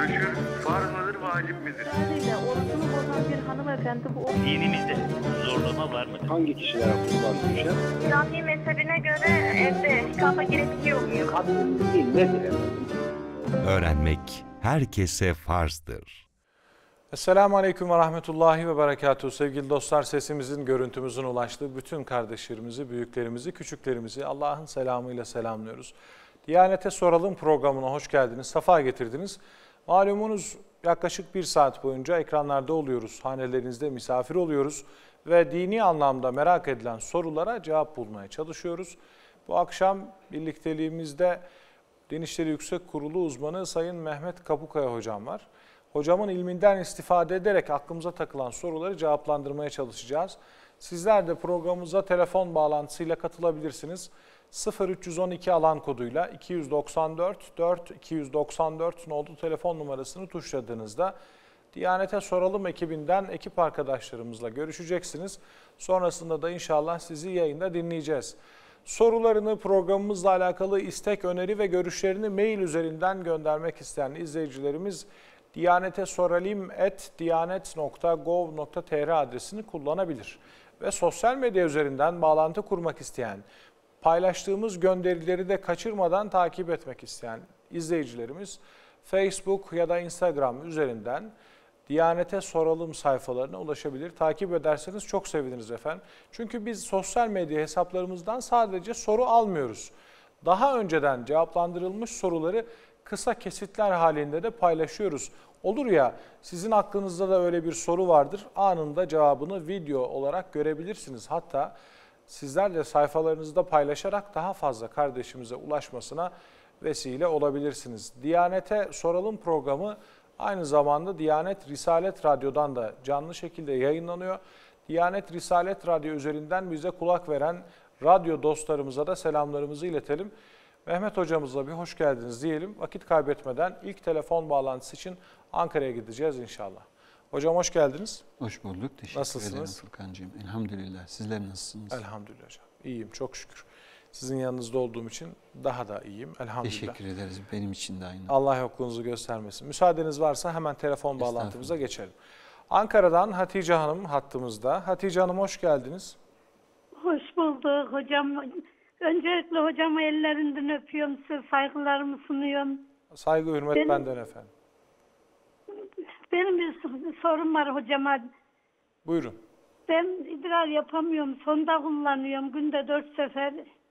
görüşür farz mıdır, vacip midir? Yani orucunu bozan bir hanımefendi bu. Dinimizde zorlama var mıdır? Hangi kişilere kurban düşer? Şafii mezhebine göre evde nikahla gerekiyor muyum? Kadın değil nedir? Öğrenmek herkese farzdır. Esselamu Aleyküm ve Rahmetullahi ve Berekatuhu. Sevgili dostlar, sesimizin, görüntümüzün ulaştığı bütün kardeşlerimizi, büyüklerimizi, küçüklerimizi Allah'ın selamıyla selamlıyoruz. Diyanete Soralım programına hoş geldiniz, safa getirdiniz. Malumunuz yaklaşık bir saat boyunca ekranlarda oluyoruz, hanelerinizde misafir oluyoruz ve dini anlamda merak edilen sorulara cevap bulmaya çalışıyoruz. Bu akşam birlikteliğimizde Din İşleri Yüksek Kurulu uzmanı Sayın Mehmet Kapukaya hocam var. Hocamın ilminden istifade ederek aklımıza takılan soruları cevaplandırmaya çalışacağız. Sizler de programımıza telefon bağlantısıyla katılabilirsiniz. 0312 alan koduyla 294 4 294 nolu telefon numarasını tuşladığınızda Diyanete Soralım ekibinden ekip arkadaşlarımızla görüşeceksiniz. Sonrasında da inşallah sizi yayında dinleyeceğiz. Sorularını, programımızla alakalı istek, öneri ve görüşlerini mail üzerinden göndermek isteyen izleyicilerimiz diyanetesoralim@diyanet.gov.tr adresini kullanabilir. Ve sosyal medya üzerinden bağlantı kurmak isteyen, paylaştığımız gönderileri de kaçırmadan takip etmek isteyen izleyicilerimiz Facebook ya da Instagram üzerinden Diyanete Soralım sayfalarına ulaşabilir. Takip ederseniz çok seviniriz efendim. Çünkü biz sosyal medya hesaplarımızdan sadece soru almıyoruz. Daha önceden cevaplandırılmış soruları kısa kesitler halinde de paylaşıyoruz. Olur ya, sizin aklınızda da öyle bir soru vardır. Anında cevabını video olarak görebilirsiniz. Hatta sizler de sayfalarınızda paylaşarak daha fazla kardeşimize ulaşmasına vesile olabilirsiniz. Diyanete Soralım programı aynı zamanda Diyanet Risalet Radyo'dan da canlı şekilde yayınlanıyor. Diyanet Risalet Radyo üzerinden bize kulak veren radyo dostlarımıza da selamlarımızı iletelim. Mehmet hocamızla bir hoş geldiniz diyelim. Vakit kaybetmeden ilk telefon bağlantısı için Ankara'ya gideceğiz inşallah. Hocam hoş geldiniz. Hoş bulduk. Teşekkür ederim Furkancığım. Elhamdülillah. Sizler nasılsınız? Elhamdülillah hocam. İyiyim çok şükür. Sizin yanınızda olduğum için daha da iyiyim. Elhamdülillah. Teşekkür ederiz. Benim için de aynı. Allah yokluğunuzu göstermesin. Müsaadeniz varsa hemen telefon bağlantımıza geçelim. Ankara'dan Hatice Hanım hattımızda. Hatice Hanım hoş geldiniz. Hoş bulduk hocam. Öncelikle hocamı ellerinden öpüyorum. Size saygılarımı sunuyorum. Saygı, hürmet benden efendim. Benim bir sorum var hocama. Buyurun. Ben idrar yapamıyorum. Sonda kullanıyorum. Günde 4 sefer.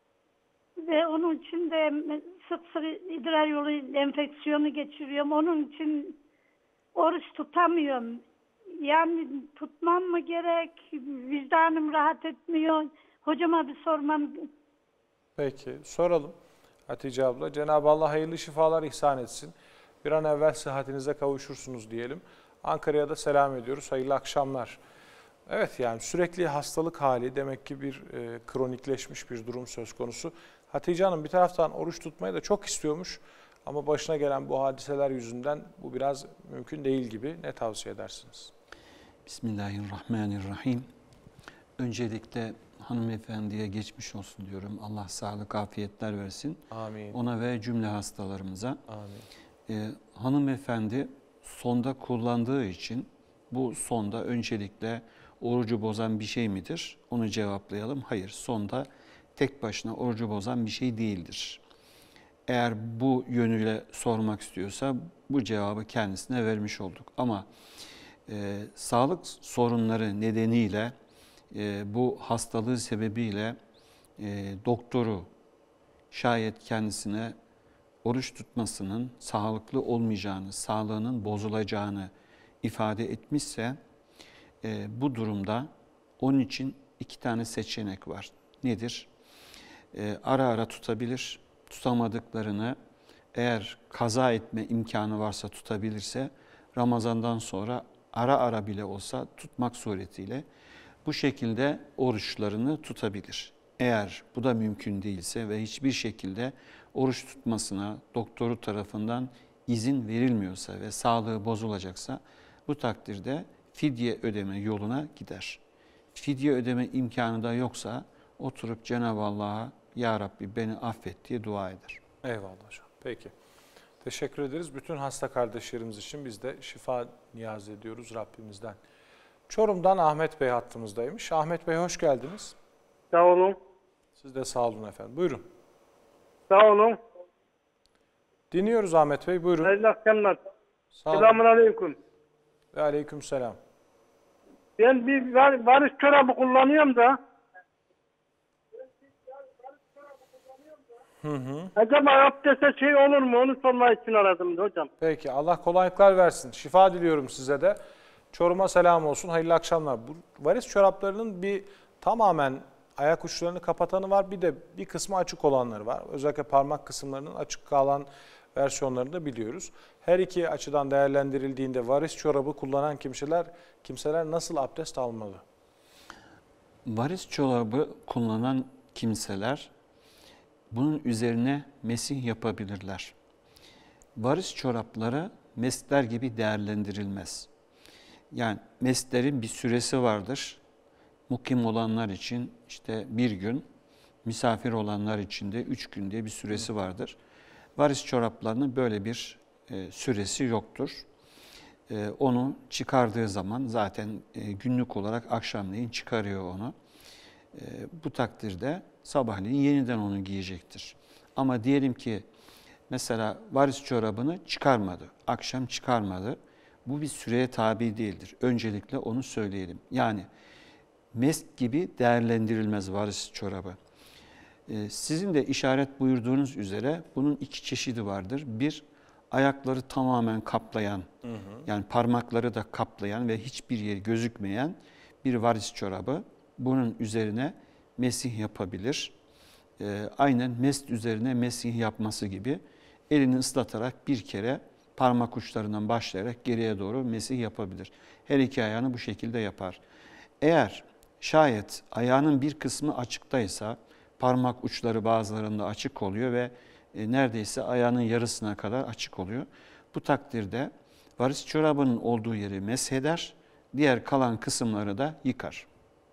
Ve onun için de sık sık idrar yolu enfeksiyonu geçiriyorum. Onun için oruç tutamıyorum. Yani tutmam mı gerek? Vicdanım rahat etmiyor. Hocama bir sormam. Peki soralım Hatice abla. Cenab-ı Allah hayırlı şifalar ihsan etsin. Bir an evvel sıhhatinize kavuşursunuz diyelim. Ankara'ya da selam ediyoruz. Hayırlı akşamlar. Evet, yani sürekli hastalık hali demek ki bir kronikleşmiş bir durum söz konusu. Hatice Hanım bir taraftan oruç tutmayı da çok istiyormuş ama başına gelen bu hadiseler yüzünden bu biraz mümkün değil gibi. Ne tavsiye edersiniz? Bismillahirrahmanirrahim. Öncelikle hanımefendiye geçmiş olsun diyorum. Allah sağlık, afiyetler versin. Amin. Ona ve cümle hastalarımıza. Amin. Hanımefendi sonda kullandığı için bu sonda öncelikle orucu bozan bir şey midir? Onu cevaplayalım. Hayır, sonda tek başına orucu bozan bir şey değildir. Eğer bu yönüyle sormak istiyorsa bu cevabı kendisine vermiş olduk. Ama sağlık sorunları nedeniyle bu hastalığı sebebiyle doktoru şayet kendisine oruç tutmasının sağlıklı olmayacağını, sağlığının bozulacağını ifade etmişse bu durumda onun için 2 tane seçenek var. Nedir? Ara ara tutabilir, tutamadıklarını eğer kaza etme imkanı varsa tutabilirse Ramazan'dan sonra ara ara bile olsa tutmak suretiyle bu şekilde oruçlarını tutabilir. Eğer bu da mümkün değilse ve hiçbir şekilde oruç tutmasına doktoru tarafından izin verilmiyorsa ve sağlığı bozulacaksa bu takdirde fidye ödeme yoluna gider. Fidye ödeme imkanı da yoksa oturup Cenab-ı Allah'a "Ya Rabbi beni affet" diye dua eder. Eyvallah hocam. Peki. Teşekkür ederiz. Bütün hasta kardeşlerimiz için biz de şifa niyaz ediyoruz Rabbimizden. Çorum'dan Ahmet Bey hattımızdaymış. Ahmet Bey hoş geldiniz. Sağ olun. Siz de sağ olun efendim. Buyurun. Sağ olun. Dinliyoruz Ahmet Bey. Buyurun. Hayırlı akşamlar. Sağ olun. Selamun aleyküm. Ve aleykümselam. Ben bir varis çorabı kullanıyorum da. Acaba abdeste şey olur mu? Onu sormak için aradım hocam. Peki Allah kolaylıklar versin. Şifa diliyorum size de. Çorum'a selam olsun. Hayırlı akşamlar. Bu varis çoraplarının bir tamamen ayak uçlarını kapatanı var. Bir de bir kısmı açık olanları var. Özellikle parmak kısımlarının açık kalan versiyonlarını da biliyoruz. Her iki açıdan değerlendirildiğinde varis çorabı kullanan kimseler nasıl abdest almalı? Varis çorabı kullanan kimseler bunun üzerine mesih yapabilirler. Varis çorapları mesler gibi değerlendirilmez. Yani meslerin bir süresi vardır. Mukim olanlar için işte 1 gün, misafir olanlar için de 3 gün diye bir süresi vardır. Varis çoraplarının böyle bir süresi yoktur. Onu çıkardığı zaman zaten günlük olarak akşamleyin çıkarıyor onu. Bu takdirde sabahleyin yeniden onu giyecektir. Ama diyelim ki mesela varis çorabını çıkarmadı, akşam çıkarmadı. Bu bir süreye tabi değildir. Öncelikle onu söyleyelim. Yani mest gibi değerlendirilmez varis çorabı. Sizin de işaret buyurduğunuz üzere bunun 2 çeşidi vardır. Bir, ayakları tamamen kaplayan, yani parmakları da kaplayan ve hiçbir yeri gözükmeyen bir varis çorabı. Bunun üzerine mesih yapabilir. Aynen mest üzerine mesih yapması gibi elini ıslatarak bir kere parmak uçlarından başlayarak geriye doğru mesih yapabilir. Her iki ayağını bu şekilde yapar. Eğer şayet ayağının bir kısmı açıktaysa, parmak uçları bazılarında açık oluyor ve neredeyse ayağının yarısına kadar açık oluyor. Bu takdirde varis çorabının olduğu yeri mesheder, diğer kalan kısımları da yıkar.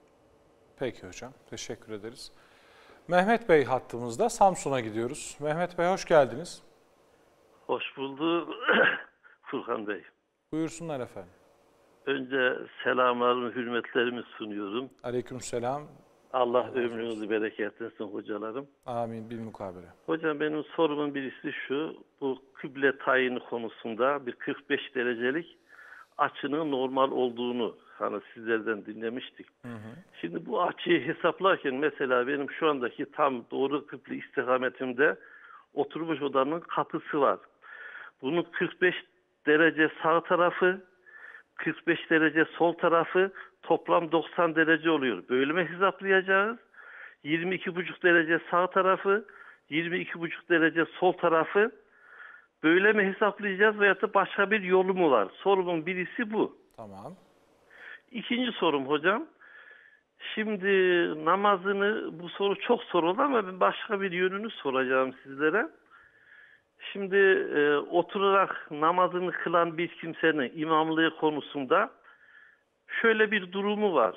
Peki hocam, teşekkür ederiz. Mehmet Bey hattımızda, Samsun'a gidiyoruz. Mehmet Bey hoş geldiniz. Hoş bulduk Furkan Bey. Buyursunlar efendim. Önce selamlarımı, hürmetlerimi sunuyorum. Aleykümselam. Allah ömrünüzü bereketlensin hocalarım. Amin, bilmukabele. Hocam benim sorumun birisi şu, bu kıble tayini konusunda bir 45 derecelik açının normal olduğunu hani sizlerden dinlemiştik. Şimdi bu açıyı hesaplarken mesela benim şu andaki tam doğru kıble istikametimde oturmuş odanın kapısı var. Bunun 45 derece sağ tarafı, 45 derece sol tarafı toplam 90 derece oluyor. Böyle mi hesaplayacağız? 22,5 derece sağ tarafı, 22,5 derece sol tarafı böyle mi hesaplayacağız veyahut da başka bir yolu mu var? Sorumun birisi bu. Tamam. İkinci sorum hocam. Şimdi namazını, bu soru çok soruldu ama ben başka bir yönünü soracağım sizlere. Şimdi oturarak namazını kılan bir kimsenin imamlığı konusunda şöyle bir durumu var.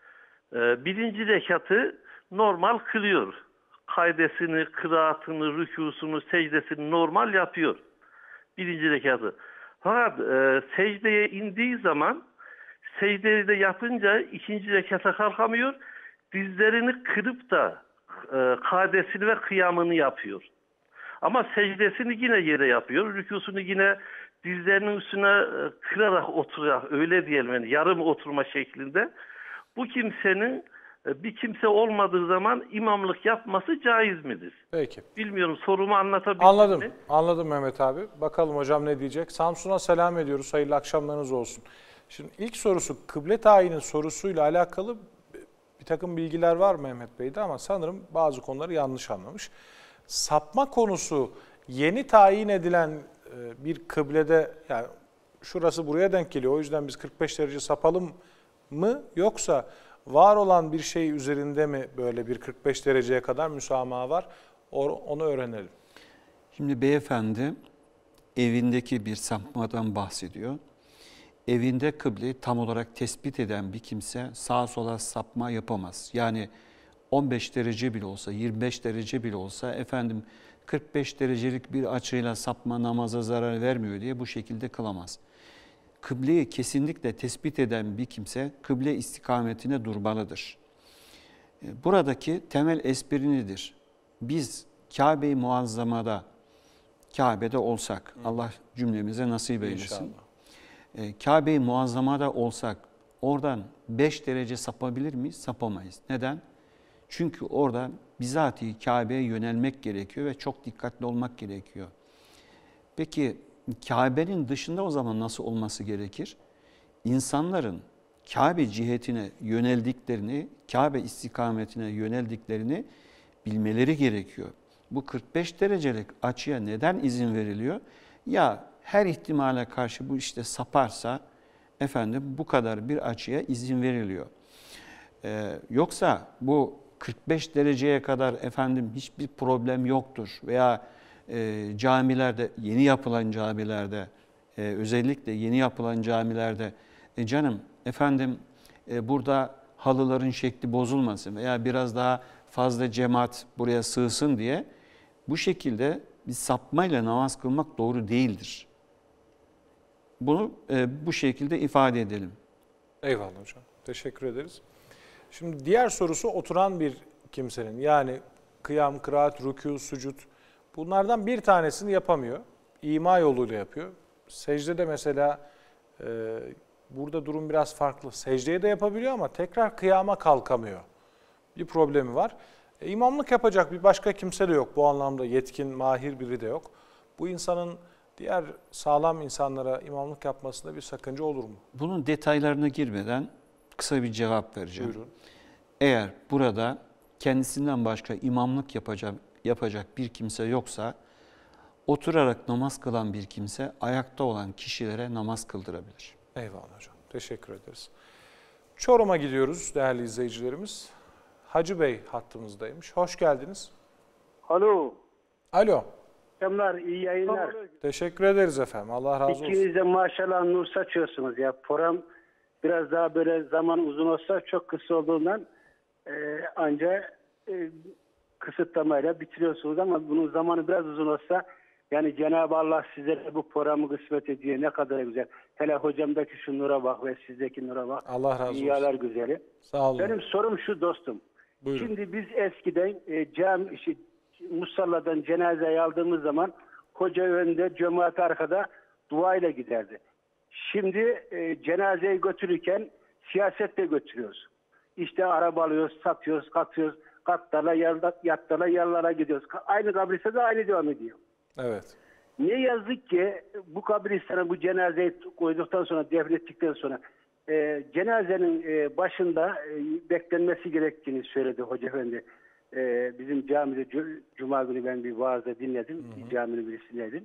Birinci rekatı normal kılıyor. Kaydesini, kıraatını, rükûsunu, secdesini normal yapıyor. Birinci rekatı. Fakat secdeye indiği zaman secdeyi de yapınca ikinci rekata kalkamıyor. Dizlerini kırıp da kadesini ve kıyamını yapıyor. Ama secdesini yine yere yapıyor. Rükûsunu yine dizlerinin üstüne kırarak oturarak, öyle diyelim yani yarım oturma şeklinde. Bu kimsenin bir kimse olmadığı zaman imamlık yapması caiz midir? Peki. Bilmiyorum, sorumu anlatabildim mi? Anladım Mehmet abi. Bakalım hocam ne diyecek. Samsun'a selam ediyoruz. Hayırlı akşamlarınız olsun. Şimdi ilk sorusu kıble tayinin sorusuyla alakalı bir takım bilgiler var Mehmet Bey'de ama sanırım bazı konuları yanlış anlamış. Sapma konusu yeni tayin edilen bir kıblede, yani şurası buraya denk geliyor o yüzden biz 45 derece sapalım mı, yoksa var olan bir şey üzerinde mi böyle bir 45 dereceye kadar müsamaha var? Onu öğrenelim. Şimdi beyefendi evindeki bir sapmadan bahsediyor. Evinde kıbleyi tam olarak tespit eden bir kimse sağa sola sapma yapamaz. Yani 15 derece bile olsa, 25 derece bile olsa efendim 45 derecelik bir açıyla sapma namaza zarar vermiyor diye bu şekilde kılamaz. Kıbleyi kesinlikle tespit eden bir kimse kıble istikametine durmalıdır. Buradaki temel espri nedir? Biz Kabe-i Muazzama'da, Kabe'de olsak, Allah cümlemize nasip eylesin. Kabe-i Muazzama'da olsak, oradan 5 derece sapabilir miyiz? Sapamayız. Neden? Çünkü orada bizatihi Kabe'ye yönelmek gerekiyor ve çok dikkatli olmak gerekiyor. Peki Kabe'nin dışında o zaman nasıl olması gerekir? İnsanların Kabe cihetine yöneldiklerini, Kabe istikametine yöneldiklerini bilmeleri gerekiyor. Bu 45 derecelik açıya neden izin veriliyor? Ya her ihtimale karşı bu işte saparsa bu kadar bir açıya izin veriliyor. Yoksa bu 45 dereceye kadar hiçbir problem yoktur veya camilerde, yeni yapılan camilerde, özellikle yeni yapılan camilerde burada halıların şekli bozulmasın veya biraz daha fazla cemaat buraya sığsın diye bu şekilde bir sapmayla namaz kılmak doğru değildir. Bunu bu şekilde ifade edelim. Eyvallah hocam. Teşekkür ederiz. Şimdi diğer sorusu oturan bir kimsenin, yani kıyam, kıraat, rükû, sucud, bunlardan bir tanesini yapamıyor. İma yoluyla yapıyor. Secdede mesela burada durum biraz farklı. Secdeyi de yapabiliyor ama tekrar kıyama kalkamıyor. Bir problemi var. İmamlık yapacak bir başka kimse de yok. Bu anlamda yetkin, mahir biri de yok. Bu insanın diğer sağlam insanlara imamlık yapmasında bir sakınca olur mu? Bunun detaylarına girmeden kısa bir cevap vereceğim. Buyurun. Eğer burada kendisinden başka imamlık yapacak bir kimse yoksa, oturarak namaz kılan bir kimse ayakta olan kişilere namaz kıldırabilir. Eyvallah hocam. Teşekkür ederiz. Çorum'a gidiyoruz değerli izleyicilerimiz. Hacı Bey hattımızdaymış. Hoş geldiniz. Alo. Alo. Selamlar, iyi yayınlar. Teşekkür ederiz efendim. Allah razı olsun. İkiniz de maşallah nur saçıyorsunuz ya. Program biraz daha böyle zaman uzun olsa çok kısa olduğundan ancak kısıtlamayla bitiriyorsunuz ama bunun zamanı biraz uzun olsa, yani Cenab-ı Allah sizlere bu programı kısmet ediyor. Ne kadar güzel. Hele hocamdaki şu nura bak ve sizdeki nura bak. Allah razı olsun. Dünyalar güzeli. Sağ olun. Benim sorum şu dostum. Buyurun. Şimdi biz eskiden musalladan cenazeyi aldığımız zaman hoca önde, cemaat arkada duayla giderdi. Şimdi cenazeyi götürürken siyasetle götürüyoruz. İşte araba alıyoruz, satıyoruz, katıyoruz, katlarla, yatlarla, yerlara gidiyoruz. Aynı kabrisede de aynı devam ediyor. Evet. Ne yazık ki bu kabristana bu cenazeyi koyduktan sonra, defnettikten sonra cenazenin başında beklenmesi gerektiğini söyledi Hoca Efendi. Bizim camide Cuma günü ben bir vaazda dinledim. Bir caminin birisindeydim.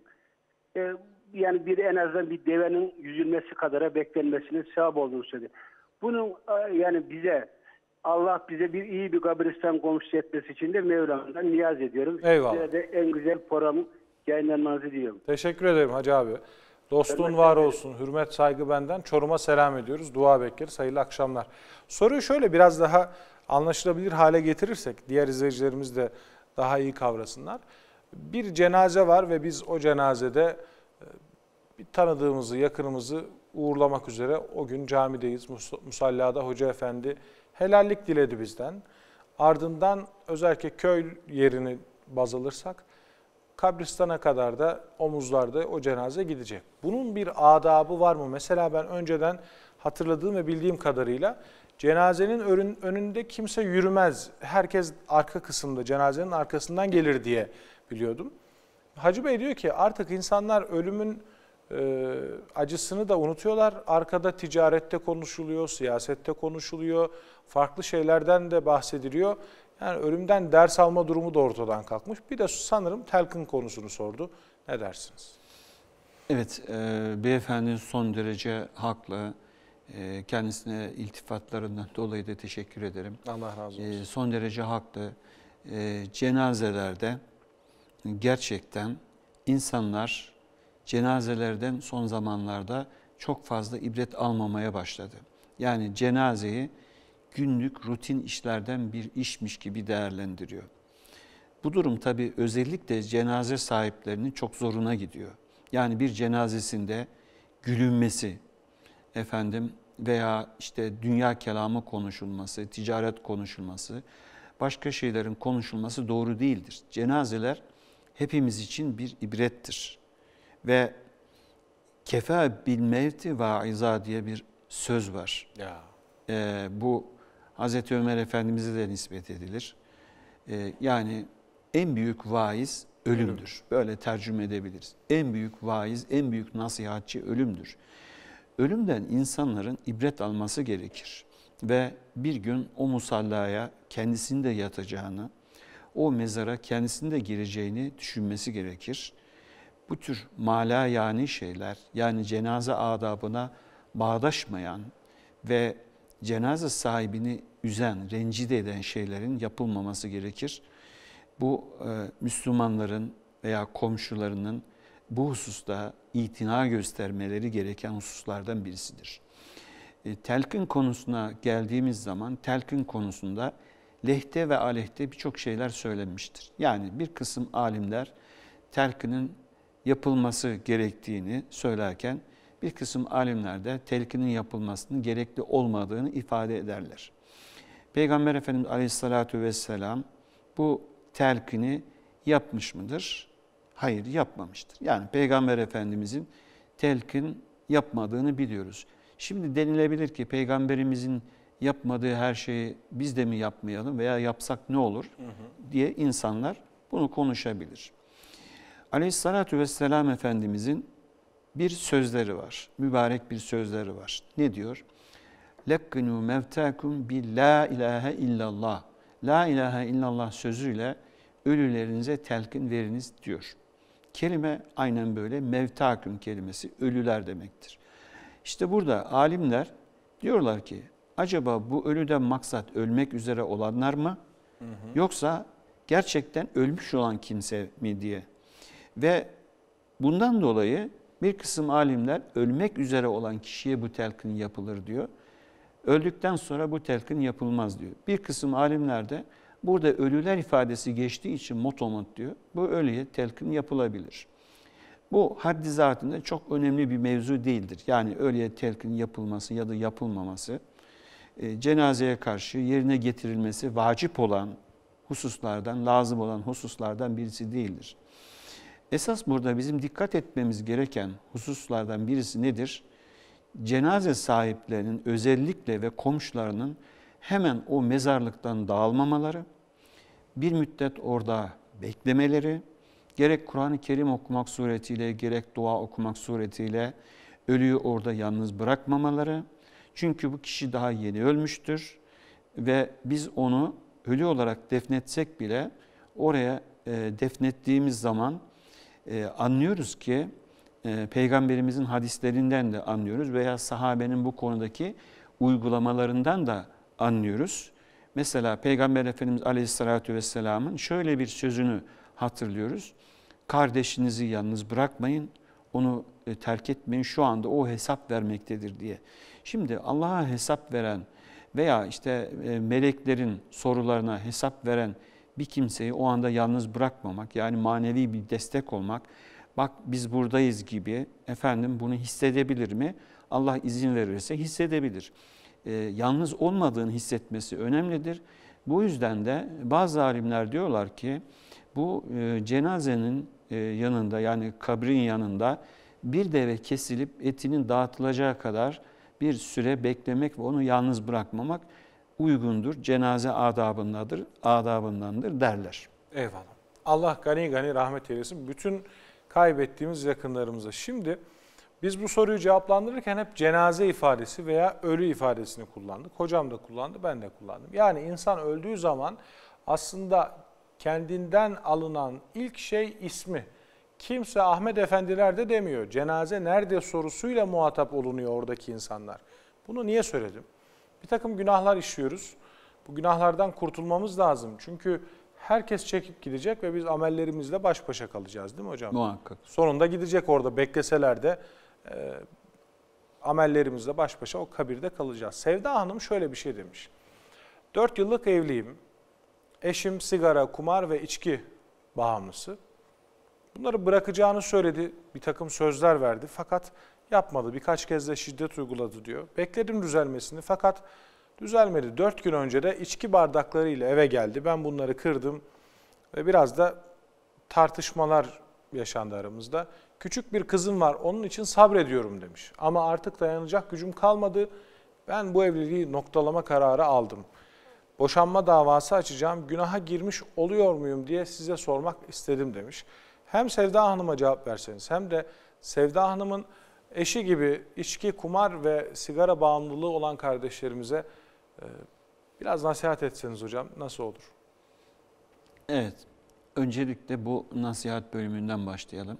Yani en azından bir devenin yüzülmesi kadara beklenmesinin sevap olduğunu söyledi. Bunun yani Allah bize iyi bir kabristan komşu etmesi için de Mevlam'dan niyaz ediyorum. Eyvallah. Size de en güzel programı yayınlanmanızı diliyorum. Teşekkür ederim Hacı abi. Dostluğun var olsun. Hürmet, saygı benden. Çorum'a selam ediyoruz. Dua bekleriz. Hayırlı akşamlar. Soruyu şöyle biraz daha anlaşılabilir hale getirirsek, diğer izleyicilerimiz de daha iyi kavrasınlar. Bir cenaze var ve biz o cenazede bir tanıdığımızı, yakınımızı uğurlamak üzere o gün camideyiz. Musallada Hoca Efendi helallik diledi bizden. Ardından özellikle köy yerini baz alırsak, kabristana kadar da omuzlarda o cenaze gidecek. Bunun bir adabı var mı? Mesela ben önceden hatırladığım ve bildiğim kadarıyla cenazenin önünde kimse yürümez. Herkes arka kısımda, cenazenin arkasından gelir diye biliyordum. Hacı Bey diyor ki artık insanlar ölümün acısını da unutuyorlar. Arkada ticarette konuşuluyor, siyasette konuşuluyor, farklı şeylerden de bahsediliyor. Yani ölümden ders alma durumu da ortadan kalkmış. Bir de sanırım telkin konusunu sordu. Ne dersiniz? Evet, beyefendi son derece haklı. Kendisine iltifatlarından dolayı da teşekkür ederim. Allah razı olsun. Son derece haklı. Cenazelerde gerçekten insanlar cenazelerden son zamanlarda çok fazla ibret almamaya başladı. Yani cenazeyi günlük rutin işlerden bir işmiş gibi değerlendiriyor. Bu durum tabii özellikle cenaze sahiplerinin çok zoruna gidiyor. Yani bir cenazesinde gülünmesi, veya işte dünya kelamı konuşulması, ticaret konuşulması, başka şeylerin konuşulması doğru değildir. Cenazeler hepimiz için bir ibrettir. Ve kefa bil mevti vaiza diye bir söz var. Ya. Bu Hazreti Ömer Efendimiz'e de nispet edilir. Yani en büyük vaiz ölümdür. Böyle tercüme edebiliriz. En büyük vaiz, en büyük nasihatçi ölümdür. Ölümden insanların ibret alması gerekir. Ve bir gün o musallaya kendisinde yatacağını, o mezara kendisinde gireceğini düşünmesi gerekir. Bu tür yani şeyler, yani cenaze adabına bağdaşmayan ve cenaze sahibini üzen, rencide eden şeylerin yapılmaması gerekir. Bu Müslümanların veya komşularının bu hususta itina göstermeleri gereken hususlardan birisidir. Telkin konusuna geldiğimiz zaman telkin konusunda lehte ve aleyhte birçok şeyler söylenmiştir. Yani bir kısım alimler telkinin yapılması gerektiğini söylerken bir kısım alimler de telkinin yapılmasının gerekli olmadığını ifade ederler. Peygamber Efendimiz Aleyhisselatü Vesselam bu telkini yapmış mıdır? Hayır, yapmamıştır. Yani Peygamber Efendimizin telkin yapmadığını biliyoruz. Şimdi denilebilir ki Peygamberimizin yapmadığı her şeyi biz de mi yapmayalım veya yapsak ne olur diye insanlar bunu konuşabilir. Aleyhissalatü vesselam Efendimizin bir sözleri var, mübarek bir sözleri var. Ne diyor? لَقِّنُوا مَوْتَاكُمْ بِاللّٰ ilahe illallah. La ilahe illallah sözüyle ölülerinize telkin veriniz diyor. Kelime aynen böyle mevtaküm kelimesi ölüler demektir. İşte burada alimler diyorlar ki acaba bu ölüden maksat ölmek üzere olanlar mı? Yoksa gerçekten ölmüş olan kimse mi diye. Ve bundan dolayı bir kısım alimler ölmek üzere olan kişiye bu telkin yapılır diyor. Öldükten sonra bu telkin yapılmaz diyor. Bir kısım alimler de burada ölüler ifadesi geçtiği için motomot diyor. Bu ölüye telkin yapılabilir. Bu haddi zatında çok önemli bir mevzu değildir. Yani ölüye telkin yapılması ya da yapılmaması cenazeye karşı yerine getirilmesi vacip olan hususlardan, lazım olan hususlardan birisi değildir. Esas burada bizim dikkat etmemiz gereken hususlardan birisi nedir? Cenaze sahiplerinin özellikle ve komşularının hemen o mezarlıktan dağılmamaları, bir müddet orada beklemeleri, gerek Kur'an-ı Kerim okumak suretiyle, gerek dua okumak suretiyle ölüyü orada yalnız bırakmamaları. Çünkü bu kişi daha yeni ölmüştür ve biz onu ölü olarak defnetsek bile oraya defnettiğimiz zaman anlıyoruz ki Peygamberimizin hadislerinden de anlıyoruz veya sahabenin bu konudaki uygulamalarından da anlıyoruz. Mesela Peygamber Efendimiz Aleyhisselatü Vesselam'ın şöyle bir sözünü hatırlıyoruz. Kardeşinizi yalnız bırakmayın, onu terk etmeyin, şu anda o hesap vermektedir diye. Şimdi Allah'a hesap veren veya işte meleklerin sorularına hesap veren bir kimseyi o anda yalnız bırakmamak, yani manevi bir destek olmak, bak biz buradayız gibi bunu hissedebilir mi? Allah izin verirse hissedebilir. Yalnız olmadığını hissetmesi önemlidir. Bu yüzden de bazı alimler diyorlar ki bu cenazenin yanında, yani kabrin yanında bir deve kesilip etinin dağıtılacağı kadar bir süre beklemek ve onu yalnız bırakmamak uygundur. Cenaze adabındandır derler. Eyvallah. Allah gani gani rahmet eylesin bütün kaybettiğimiz yakınlarımıza. Şimdi biz bu soruyu cevaplandırırken hep cenaze ifadesi veya ölü ifadesini kullandık. Hocam da kullandı, ben de kullandım. Yani insan öldüğü zaman aslında kendinden alınan ilk şey ismi. Kimse Ahmet Efendiler de demiyor. Cenaze nerede sorusuyla muhatap olunuyor oradaki insanlar. Bunu niye söyledim? Bir takım günahlar işliyoruz. Bu günahlardan kurtulmamız lazım. Çünkü herkes çekip gidecek ve biz amellerimizle baş başa kalacağız değil mi hocam? Muhakkak. Sonunda gidecek orada bekleseler de amellerimizle baş başa o kabirde kalacağız. Sevda Hanım şöyle bir şey demiş. 4 yıllık evliyim. Eşim sigara, kumar ve içki bağımlısı. Bunları bırakacağını söyledi, bir takım sözler verdi fakat yapmadı. Birkaç kez de şiddet uyguladı diyor. Bekledim düzelmesini fakat düzelmedi. 4 gün önce de içki bardaklarıyla eve geldi. Ben bunları kırdım ve biraz da tartışmalar yaşandı aramızda. Küçük bir kızım var, onun için sabrediyorum demiş. Ama artık dayanacak gücüm kalmadı. Ben bu evliliği noktalama kararı aldım. Boşanma davası açacağım, günaha girmiş oluyor muyum diye size sormak istedim demiş. Hem Sevda Hanım'a cevap verseniz hem de Sevda Hanım'ın eşi gibi içki, kumar ve sigara bağımlılığı olan kardeşlerimize biraz nasihat etseniz hocam nasıl olur? Evet, öncelikle bu nasihat bölümünden başlayalım.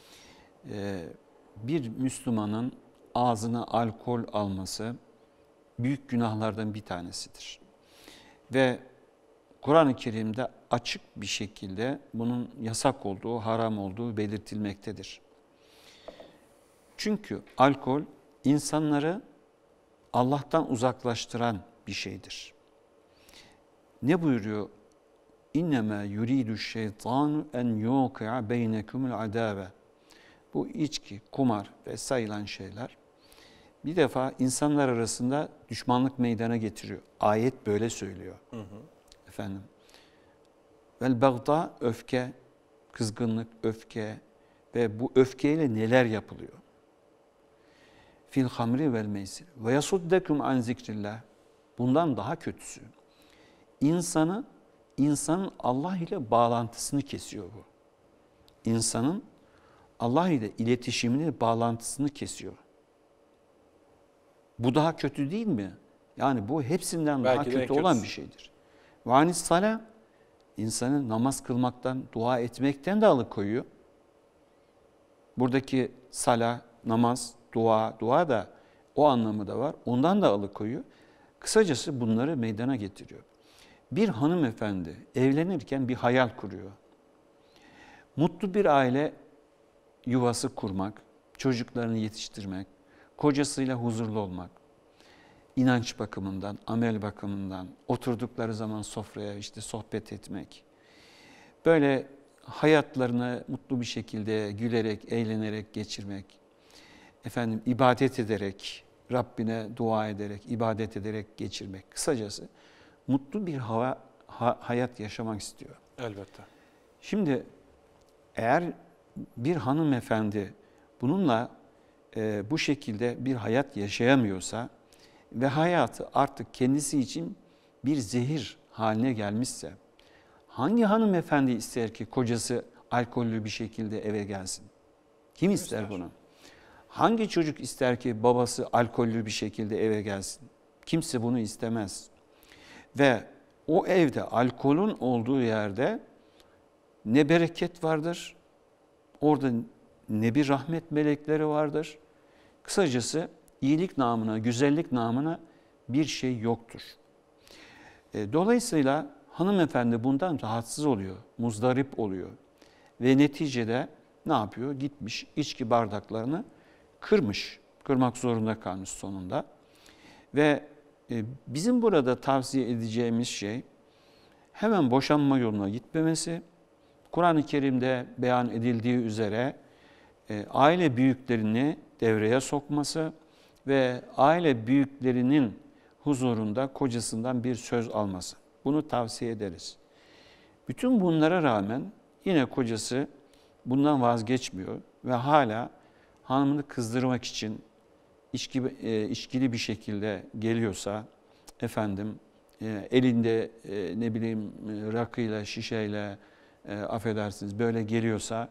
Bir Müslümanın ağzına alkol alması büyük günahlardan bir tanesidir. Ve Kur'an-ı Kerim'de açık bir şekilde bunun yasak olduğu, haram olduğu belirtilmektedir. Çünkü alkol insanları Allah'tan uzaklaştıran bir şeydir. Ne buyuruyor? İnnemâ yuridu şeytanu en yuqi'a beynekumul adabe. Bu içki, kumar ve sayılan şeyler bir defa insanlar arasında düşmanlık meydana getiriyor. Ayet böyle söylüyor. Efendim. Vel bagda, öfke, kızgınlık, öfke ve bu öfkeyle neler yapılıyor? Fil hamri vel meysir ve yasuddekum an zikrillah. Bundan daha kötüsü. İnsanın Allah ile bağlantısını kesiyor bu. İnsanın Allah ile iletişimini, bağlantısını kesiyor. Bu daha kötü değil mi? Yani bu hepsinden daha kötü olan bir şeydir. Ve anis sala, insanı namaz kılmaktan, dua etmekten de alıkoyuyor. Buradaki sala, namaz, dua da o anlamı da var. Ondan da alıkoyuyor. Kısacası bunları meydana getiriyor. Bir hanımefendi evlenirken bir hayal kuruyor. Mutlu bir aile yuvası kurmak, çocuklarını yetiştirmek, kocasıyla huzurlu olmak, inanç bakımından, amel bakımından, oturdukları zaman sofraya işte sohbet etmek, böyle hayatlarını mutlu bir şekilde gülerek, eğlenerek geçirmek, efendim ibadet ederek, Rabbine dua ederek, ibadet ederek geçirmek. Kısacası mutlu bir hayat yaşamak istiyor. Elbette. Şimdi eğer bir hanımefendi bununla bu şekilde bir hayat yaşayamıyorsa ve hayatı artık kendisi için bir zehir haline gelmişse, hangi hanımefendi ister ki kocası alkollü bir şekilde eve gelsin? Kim ister bunu? Hangi çocuk ister ki babası alkollü bir şekilde eve gelsin? Kimse bunu istemez. Ve o evde alkolün olduğu yerde ne bereket vardır, orada ne bir rahmet melekleri vardır. Kısacası iyilik namına, güzellik namına bir şey yoktur. Dolayısıyla hanımefendi bundan rahatsız oluyor, muzdarip oluyor. Ve neticede ne yapıyor? Gitmiş içki bardaklarını kırmış, kırmak zorunda kalmış sonunda. Ve bizim burada tavsiye edeceğimiz şey hemen boşanma yoluna gitmemesi, Kur'an-ı Kerim'de beyan edildiği üzere aile büyüklerini devreye sokması ve aile büyüklerinin huzurunda kocasından bir söz alması. Bunu tavsiye ederiz. Bütün bunlara rağmen yine kocası bundan vazgeçmiyor ve hala hanımını kızdırmak için içkili bir şekilde geliyorsa, efendim elinde ne bileyim rakıyla, şişeyle, affedersiniz böyle geliyorsa,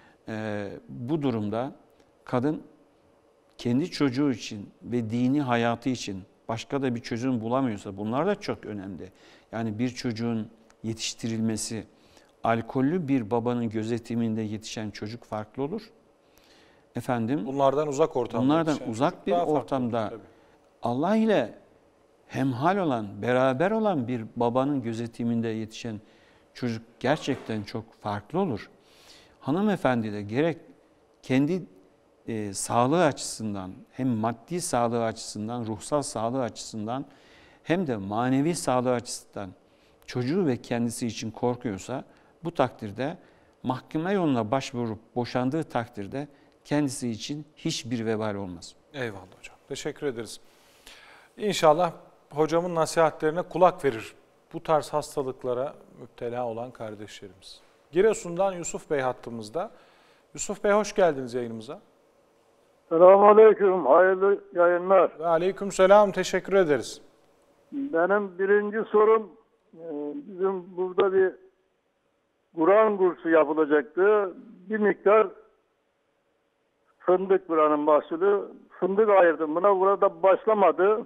bu durumda kadın kendi çocuğu için ve dini hayatı için başka da bir çözüm bulamıyorsa, bunlar da çok önemli. Yani bir çocuğun yetiştirilmesi, alkollü bir babanın gözetiminde yetişen çocuk farklı olur. Efendim, bunlardan uzak ortamda. Bunlardan uzak bir ortamda Allah ile hemhal olan, beraber olan bir babanın gözetiminde yetişen çocuk gerçekten çok farklı olur. Hanımefendi de gerek kendi sağlığı açısından, hem maddi sağlığı açısından, ruhsal sağlığı açısından hem de manevi sağlığı açısından çocuğu ve kendisi için korkuyorsa, bu takdirde mahkeme yoluna başvurup boşandığı takdirde kendisi için hiçbir vebal olmaz. Eyvallah hocam. Teşekkür ederiz. İnşallah hocamın nasihatlerine kulak verir bu tarz hastalıklara müptela olan kardeşlerimiz. Giresun'dan Yusuf Bey hattımızda. Yusuf Bey hoş geldiniz yayınımıza. Selamünaleyküm, hayırlı yayınlar. Ve aleykümselam, teşekkür ederiz. Benim birinci sorum, bizim burada bir Kur'an kursu yapılacaktı. Bir miktar fındık buranın mahsulü. Fındık ayırdım buna, burada başlamadı.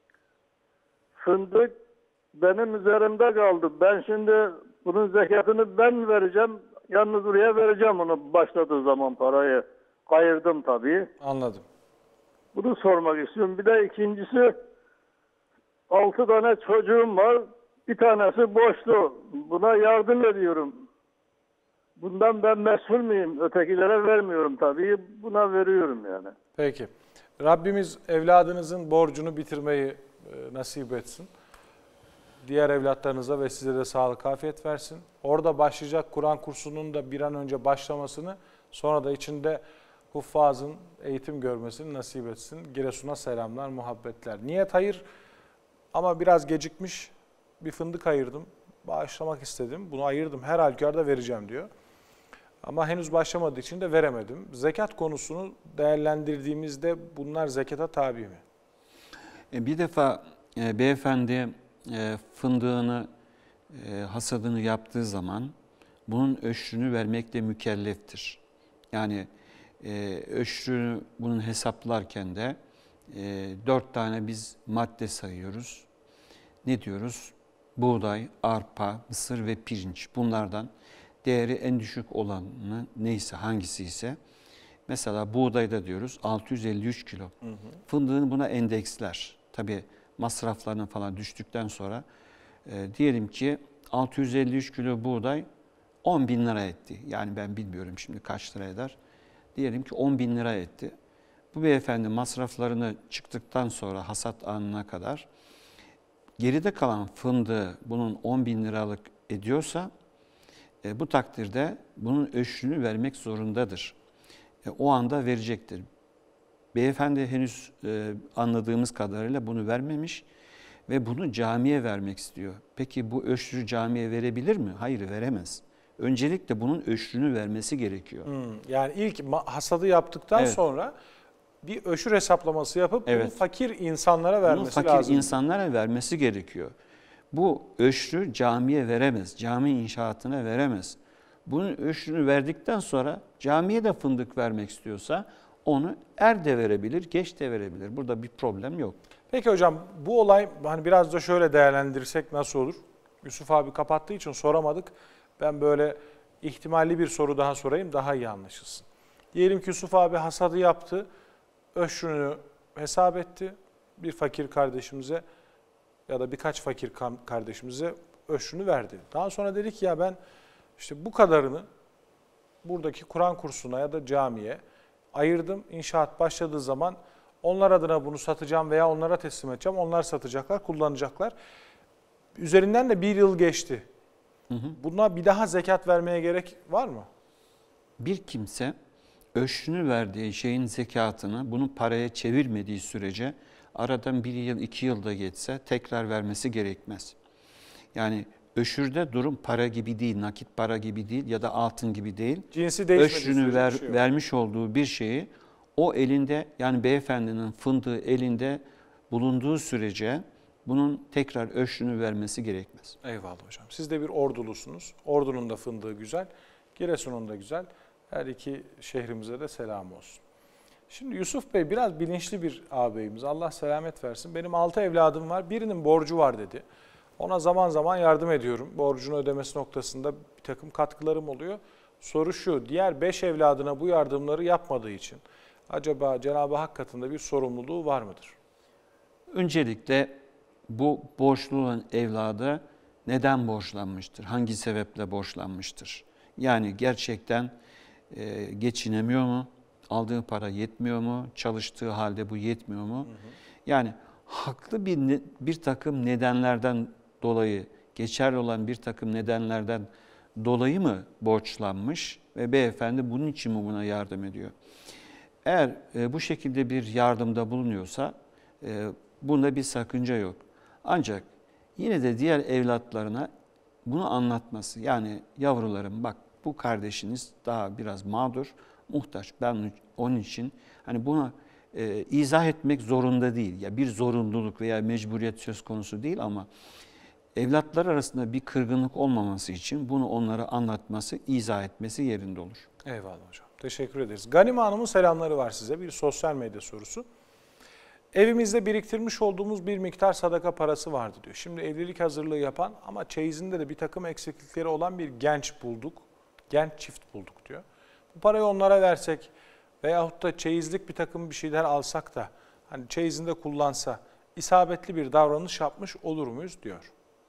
Fındık benim üzerimde kaldı. Ben şimdi bunun zekatını ben mi vereceğim? Yalnız buraya vereceğim onu başladığı zaman parayı. Ayırdım tabii. Anladım. Bunu sormak istiyorum. Bir de ikincisi, 6 tane çocuğum var. Bir tanesi boşlu. Buna yardım ediyorum. Bundan ben mesul müyüm? Ötekilere vermiyorum tabii. Buna veriyorum yani. Peki. Rabbimiz evladınızın borcunu bitirmeyi nasip etsin. Diğer evlatlarınıza ve size de sağlık, afiyet versin. Orada başlayacak Kur'an kursunun da bir an önce başlamasını, sonra da içinde huffazın eğitim görmesini nasip etsin. Giresun'a selamlar, muhabbetler. Niyet hayır ama biraz gecikmiş. Bir fındık ayırdım. Bağışlamak istedim. Bunu ayırdım. Her halükarda vereceğim diyor. Ama henüz başlamadığı için de veremedim. Zekat konusunu değerlendirdiğimizde bunlar zekata tabi mi? Bir defa beyefendi fındığını, hasadını yaptığı zaman bunun öşrünü vermekle mükelleftir. Yani öşrünü bunun hesaplarken de 4 tane biz madde sayıyoruz. Ne diyoruz? Buğday, arpa, mısır ve pirinç. Bunlardan değeri en düşük olanı neyse, hangisi ise, mesela buğdayda diyoruz 653 kilo. Fındığın buna endeksler. Tabii masraflarına falan düştükten sonra diyelim ki 653 kilo buğday 10 bin lira etti. Yani ben bilmiyorum şimdi kaç lira eder. Diyelim ki 10 bin lira etti. Bu beyefendi masraflarını çıktıktan sonra hasat anına kadar geride kalan fındığı bunun 10 bin liralık ediyorsa bu takdirde bunun öşrünü vermek zorundadır. O anda verecektir. Beyefendi henüz anladığımız kadarıyla bunu vermemiş ve bunu camiye vermek istiyor. Peki bu öşrü camiye verebilir mi? Hayır, veremez. Öncelikle bunun öşrünü vermesi gerekiyor. Yani ilk hasadı yaptıktan sonra bir öşür hesaplaması yapıp bunu fakir insanlara vermesi lazım. Fakir insanlara vermesi gerekiyor. Bu öşrü camiye veremez, cami inşaatına veremez. Bunun öşrünü verdikten sonra camiye de fındık vermek istiyorsa onu er de verebilir, geç de verebilir. Burada bir problem yok. Peki hocam, bu olay hani biraz da şöyle değerlendirsek nasıl olur? Yusuf abi kapattığı için soramadık. Ben böyle ihtimalli bir soru daha sorayım, daha iyi anlaşılsın. Diyelim ki Yusuf abi hasadı yaptı, öşrünü hesap etti. Bir fakir kardeşimize ya da birkaç fakir kardeşimize öşrünü verdi. Daha sonra dedi ki ya ben işte bu kadarını buradaki Kur'an kursuna ya da camiye ayırdım. İnşaat başladığı zaman onlar adına bunu satacağım veya onlara teslim edeceğim. Onlar satacaklar, kullanacaklar. Üzerinden de 1 yıl geçti. Buna bir daha zekat vermeye gerek var mı? Bir kimse öşrünü verdiği şeyin zekatını bunu paraya çevirmediği sürece aradan 1 yıl 2 yıl da geçse tekrar vermesi gerekmez. Yani öşürde durum para gibi değil, nakit para gibi değil ya da altın gibi değil. Cinsi değişmediği öşrünü şey vermiş olduğu bir şeyi o elinde, yani beyefendinin fındığı elinde bulunduğu sürece bunun tekrar öşrünü vermesi gerekmez. Eyvallah hocam. Siz de bir ordulusunuz. Ordunun da fındığı güzel, Giresun'un da güzel. Her iki şehrimize de selam olsun. Şimdi Yusuf Bey biraz bilinçli bir ağabeyimiz. Allah selamet versin. Benim 6 evladım var. Birinin borcu var dedi. Ona zaman zaman yardım ediyorum. Borcunu ödemesi noktasında bir takım katkılarım oluyor. Soru şu, diğer 5 evladına bu yardımları yapmadığı için acaba Cenab-ı Hak katında bir sorumluluğu var mıdır? Öncelikle bu borçlu olan evladı neden borçlanmıştır? Hangi sebeple borçlanmıştır? Yani gerçekten geçinemiyor mu? Aldığı para yetmiyor mu? Çalıştığı halde bu yetmiyor mu? Yani haklı bir takım nedenlerden dolayı, geçerli olan bir takım nedenlerden dolayı mı borçlanmış ve beyefendi bunun için mi buna yardım ediyor? Eğer bu şekilde bir yardımda bulunuyorsa bunda bir sakınca yok. Ancak yine de diğer evlatlarına bunu anlatması, yani yavrularım bak bu kardeşiniz daha biraz mağdur, muhtaç. Ben onun için hani buna izah etmek zorunda değil. Ya bir zorunluluk veya mecburiyet söz konusu değil ama evlatlar arasında bir kırgınlık olmaması için bunu onlara anlatması, izah etmesi yerinde olur. Eyvallah hocam. Teşekkür ederiz. Ganime Hanım'ın selamları var size. Bir sosyal medya sorusu. Evimizde biriktirmiş olduğumuz bir miktar sadaka parası vardı diyor. Şimdi evlilik hazırlığı yapan ama çeyizinde de bir takım eksiklikleri olan bir genç bulduk. Genç çift bulduk diyor. Bu parayı onlara versek veyahut da çeyizlik bir takım bir şeyler alsak da hani çeyizinde kullansa isabetli bir davranış yapmış olur muyuz diyor.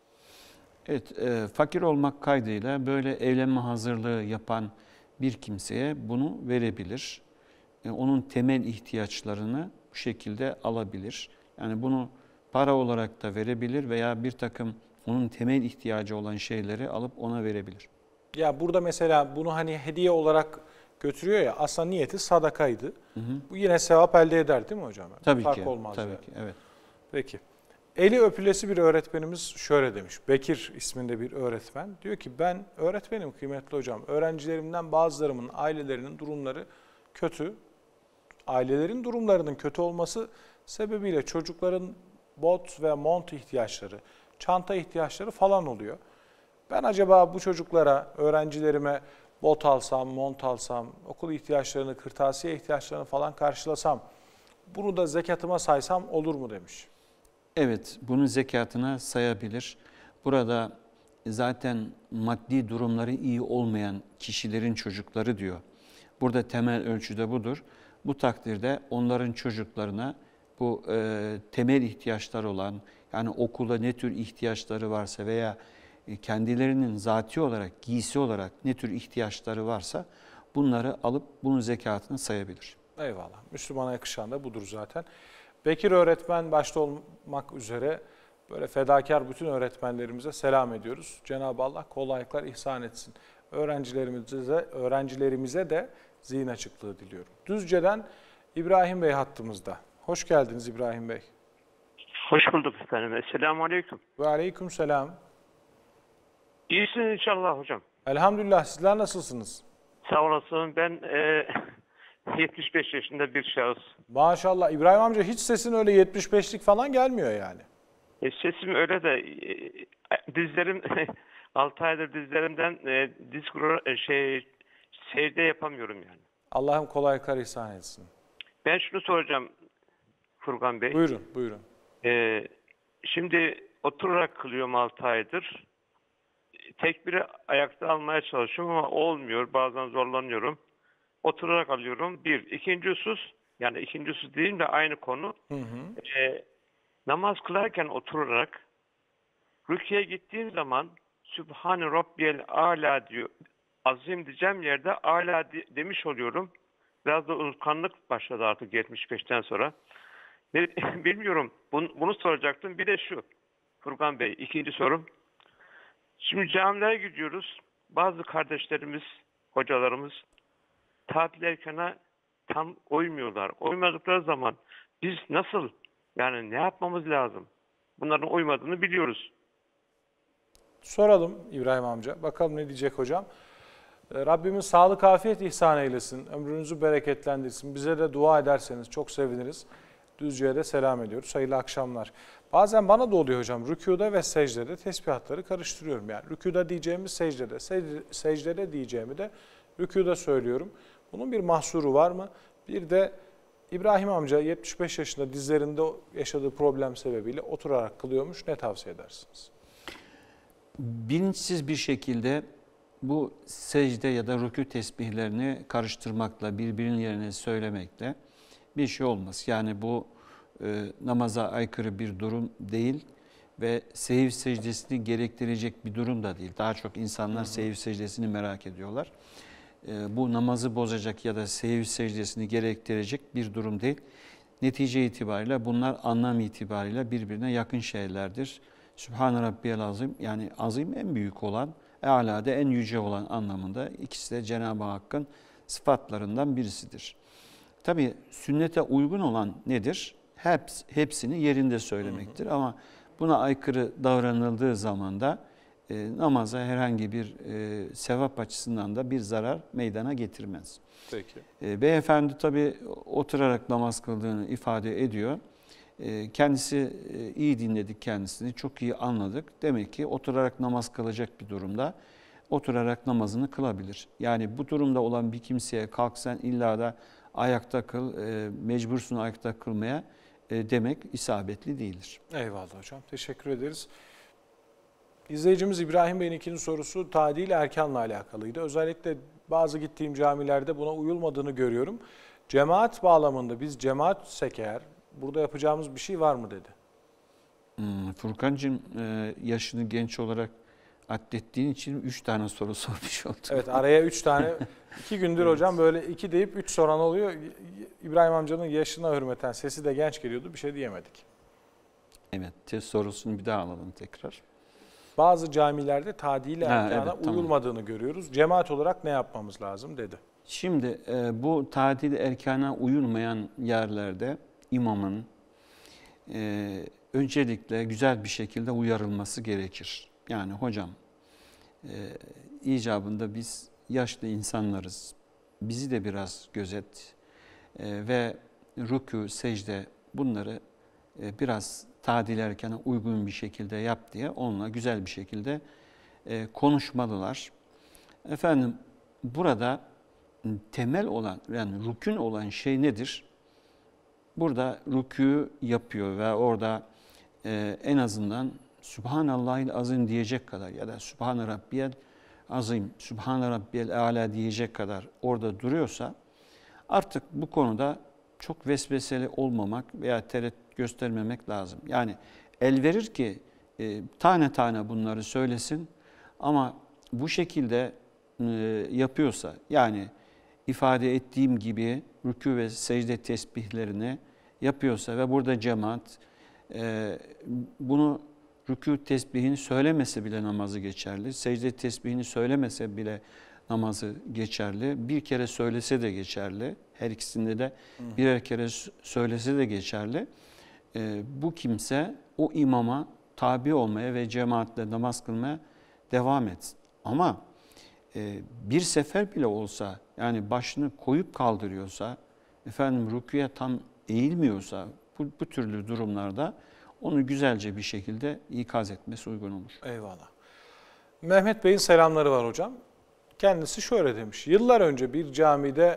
Evet, fakir olmak kaydıyla böyle evlenme hazırlığı yapan bir kimseye bunu verebilir. Onun temel ihtiyaçlarını bu şekilde alabilir. Yani bunu para olarak da verebilir veya bir takım onun temel ihtiyacı olan şeyleri alıp ona verebilir. Ya burada mesela bunu hani hediye olarak götürüyor ya, aslında niyeti sadakaydı. Bu yine sevap elde eder değil mi hocam? Tabii Fark ki. olmaz Tabii yani. ki, evet. Peki. Eli öpülesi bir öğretmenimiz şöyle demiş. Bekir isminde bir öğretmen. Diyor ki ben öğretmenim kıymetli hocam. Öğrencilerimden bazılarımın ailelerinin durumları kötü. Ailelerin durumlarının kötü olması sebebiyle çocukların bot ve mont ihtiyaçları, çanta ihtiyaçları falan oluyor. Ben acaba bu çocuklara, öğrencilerime bot alsam, mont alsam, okul ihtiyaçlarını, kırtasiye ihtiyaçlarını falan karşılasam, bunu da zekatıma saysam olur mu demiş. Evet, bunu zekatına sayabilir. Burada zaten maddi durumları iyi olmayan kişilerin çocukları diyor. Burada temel ölçüde budur. Bu takdirde onların çocuklarına bu temel ihtiyaçları olan, yani okulda ne tür ihtiyaçları varsa veya kendilerinin zati olarak, giysi olarak ne tür ihtiyaçları varsa bunları alıp bunun zekatını sayabilir. Eyvallah. Müslümana yakışan da budur zaten. Bekir öğretmen başta olmak üzere böyle fedakar bütün öğretmenlerimize selam ediyoruz. Cenab-ı Allah kolaylıklar ihsan etsin. Öğrencilerimize de zihin açıklığı diliyorum. Düzce'den İbrahim Bey hattımızda. Hoş geldiniz İbrahim Bey. Hoş bulduk efendim. Esselamu Aleyküm. Ve aleyküm selam. İyisiniz inşallah hocam. Elhamdülillah. Sizler nasılsınız? Sağ olasın. Ben 75 yaşında bir şahıs. Maşallah. İbrahim amca hiç sesin öyle 75'lik falan gelmiyor yani. Sesim öyle de dizlerim 6 aydır dizlerimden secde yapamıyorum yani. Allah'ım kolaylıklar ihsan etsin. Ben şunu soracağım Furkan Bey. Buyurun, buyurun. Şimdi oturarak kılıyorum 6 aydır. Tekbiri ayakta almaya çalışıyorum ama olmuyor. Bazen zorlanıyorum. Oturarak alıyorum. Bir. İkinci husus, yani ikinci husus değil de aynı konu. Namaz kılarken oturarak rüküye gittiğim zaman Sübhane Rabbiyel Âlâ diyor. Azim diyeceğim yerde âlâ demiş oluyorum. Biraz da unutkanlık başladı artık 75'ten sonra. Bilmiyorum. Bunu soracaktım. Bir de şu Furkan Bey, ikinci sorum. Şimdi camilere gidiyoruz. Bazı kardeşlerimiz, hocalarımız tatil erkene tam uymuyorlar. Uymadıkları zaman biz nasıl, yani ne yapmamız lazım? Bunların uymadığını biliyoruz. Soralım İbrahim amca. Bakalım ne diyecek hocam. Rabbimiz sağlık, afiyet ihsan eylesin. Ömrünüzü bereketlendirsin. Bize de dua ederseniz çok seviniriz. Düzce'ye de selam ediyoruz. Hayırlı akşamlar. Bazen bana da oluyor hocam. Rükûda ve secdede tesbihatları karıştırıyorum. Yani rükûda diyeceğimiz secdede, secdede diyeceğimi de rükûda söylüyorum. Bunun bir mahsuru var mı? Bir de İbrahim amca 75 yaşında dizlerinde yaşadığı problem sebebiyle oturarak kılıyormuş. Ne tavsiye edersiniz? Bilinçsiz bir şekilde bu secde ya da rükû tesbihlerini karıştırmakla, birbirinin yerine söylemekle bir şey olmaz. Yani bu namaza aykırı bir durum değil ve sehiv secdesini gerektirecek bir durum da değil. Daha çok insanlar sehiv secdesini merak ediyorlar. Bu namazı bozacak ya da sehiv secdesini gerektirecek bir durum değil. Netice itibariyle bunlar anlam itibariyle birbirine yakın şeylerdir. Sübhane Rabbiyel Azim, yani azim en büyük olan, Eala'da en yüce olan anlamında. İkisi de Cenab-ı Hakk'ın sıfatlarından birisidir. Tabii sünnete uygun olan nedir? Hepsini yerinde söylemektir. Ama buna aykırı davranıldığı zaman da namaza herhangi bir sevap açısından da bir zarar meydana getirmez. Peki. Beyefendi tabii oturarak namaz kıldığını ifade ediyor. Kendisi iyi dinledik kendisini, çok iyi anladık. Demek ki oturarak namaz kılacak bir durumda oturarak namazını kılabilir. Yani bu durumda olan bir kimseye kalk sen illa da ayakta kıl, mecbursun ayakta kılmaya demek isabetli değildir. Eyvallah hocam. Teşekkür ederiz. İzleyicimiz İbrahim Bey'in ikinci sorusu tadil erkanla alakalıydı. Özellikle bazı gittiğim camilerde buna uyulmadığını görüyorum. Cemaat bağlamında biz cemaatsek eğer burada yapacağımız bir şey var mı dedi. Furkancığım yaşını genç olarak addettiğin için 3 tane soru sormuş oldum. Evet, araya 3 tane 2 gündür hocam böyle 2 deyip 3 soran oluyor. İbrahim amcanın yaşına hürmeten sesi de genç geliyordu, bir şey diyemedik. Evet, sorusunu bir daha alalım tekrar. Bazı camilerde tadil-i erkana evet, uyulmadığını görüyoruz. Cemaat olarak ne yapmamız lazım dedi. Şimdi bu tadil-i erkana uyulmayan yerlerde imamın öncelikle güzel bir şekilde uyarılması gerekir. Yani hocam icabında biz yaşlı insanlarız. Bizi de biraz gözet ve rükû, secde bunları biraz tadil erkana uygun bir şekilde yap diye onunla güzel bir şekilde konuşmalılar. Efendim burada temel olan yani rükün olan şey nedir? Burada rükû yapıyor ve orada en azından Subhanallahil azim diyecek kadar ya da Subhan Rabbiyel azim, Subhan Rabbiyel âlâ diyecek kadar orada duruyorsa artık bu konuda çok vesveseli olmamak veya tereddüt göstermemek lazım. Yani el verir ki tane tane bunları söylesin ama bu şekilde yapıyorsa yani ifade ettiğim gibi rükû ve secde tesbihlerini yapıyorsa ve burada cemaat bunu rükû tesbihini söylemese bile namazı geçerli, secde tesbihini söylemese bile namazı geçerli, bir kere söylese de geçerli, her ikisinde de birer kere söylese de geçerli. Bu kimse o imama tabi olmaya ve cemaatle namaz kılmaya devam etsin. Ama bir sefer bile olsa yani başını koyup kaldırıyorsa, efendim rükûya tam eğilmiyorsa bu türlü durumlarda onu güzelce bir şekilde ikaz etmesi uygun olur. Eyvallah. Mehmet Bey'in selamları var hocam. Kendisi şöyle demiş. Yıllar önce bir camide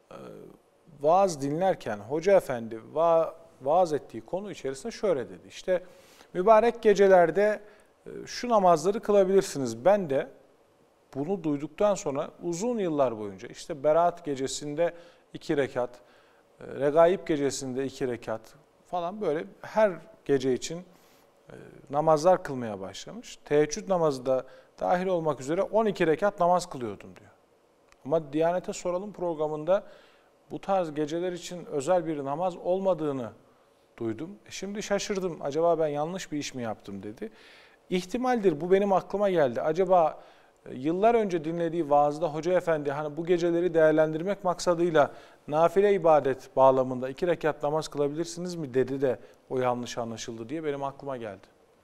vaaz dinlerken hoca efendi vaaz ettiği konu içerisinde şöyle dedi. İşte mübarek gecelerde şu namazları kılabilirsiniz. Ben de bunu duyduktan sonra uzun yıllar boyunca işte Berat gecesinde 2 rekat, Regaib gecesinde 2 rekat falan böyle her gece için namazlar kılmaya başlamış. Teheccüd namazı da dahil olmak üzere 12 rekat namaz kılıyordum diyor. Ama Diyanet'e soralım programında bu tarz geceler için özel bir namaz olmadığını duydum. Şimdi şaşırdım. Acaba ben yanlış bir iş mi yaptım dedi. İhtimaldir, bu benim aklıma geldi. Acaba yıllar önce dinlediği vaazda hoca efendi hani bu geceleri değerlendirmek maksadıyla nafile ibadet bağlamında 2 rekat namaz kılabilirsiniz mi dedi de o yanlış anlaşıldı diye benim aklıma geldi.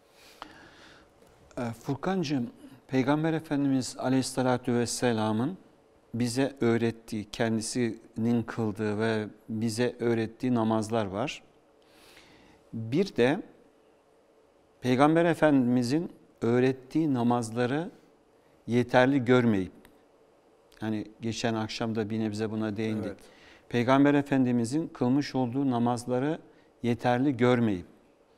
Furkancığım, Peygamber Efendimiz Aleyhisselatü Vesselam'ın bize öğrettiği, kendisinin kıldığı ve bize öğrettiği namazlar var. Bir de Peygamber Efendimizin öğrettiği namazları yeterli görmeyip, hani geçen akşam da bir nebze buna değindik. Evet. Peygamber Efendimizin kılmış olduğu namazları yeterli görmeyip,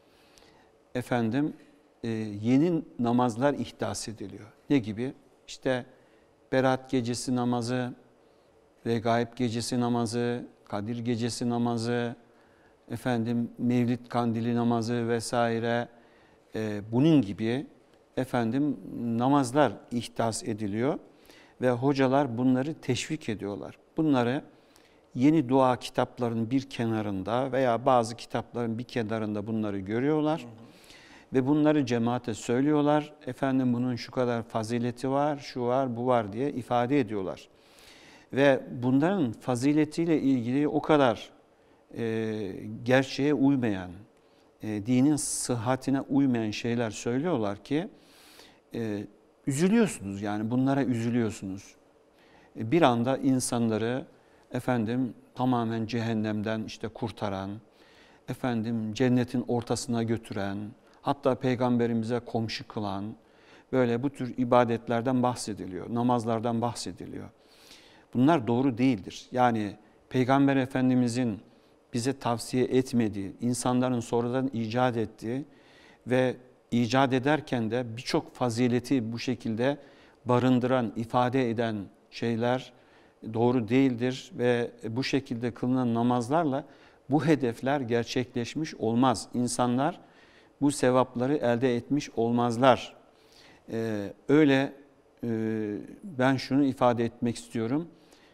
yeni namazlar ihdas ediliyor. Ne gibi? İşte Berat gecesi namazı, Regaib gecesi namazı, Kadir gecesi namazı, Mevlid kandili namazı vesaire, bunun gibi namazlar ihdas ediliyor ve hocalar bunları teşvik ediyorlar. Bunları yeni dua kitaplarının bir kenarında veya bazı kitapların bir kenarında bunları görüyorlar. Ve bunları cemaate söylüyorlar. Efendim bunun şu kadar fazileti var, şu var, bu var diye ifade ediyorlar. Ve bunların faziletiyle ilgili o kadar gerçeğe uymayan, dinin sıhhatine uymayan şeyler söylüyorlar ki üzülüyorsunuz, yani bunlara üzülüyorsunuz. Bir anda insanları efendim tamamen cehennemden işte kurtaran, efendim cennetin ortasına götüren, hatta peygamberimize komşu kılan, böyle bu tür ibadetlerden bahsediliyor, namazlardan bahsediliyor. Bunlar doğru değildir. Yani Peygamber Efendimizin bize tavsiye etmediği, insanların sonradan icat ettiği ve icat ederken de birçok fazileti bu şekilde barındıran, ifade eden şeyler doğru değildir ve bu şekilde kılınan namazlarla bu hedefler gerçekleşmiş olmaz. İnsanlar bu sevapları elde etmiş olmazlar. Ben şunu ifade etmek istiyorum.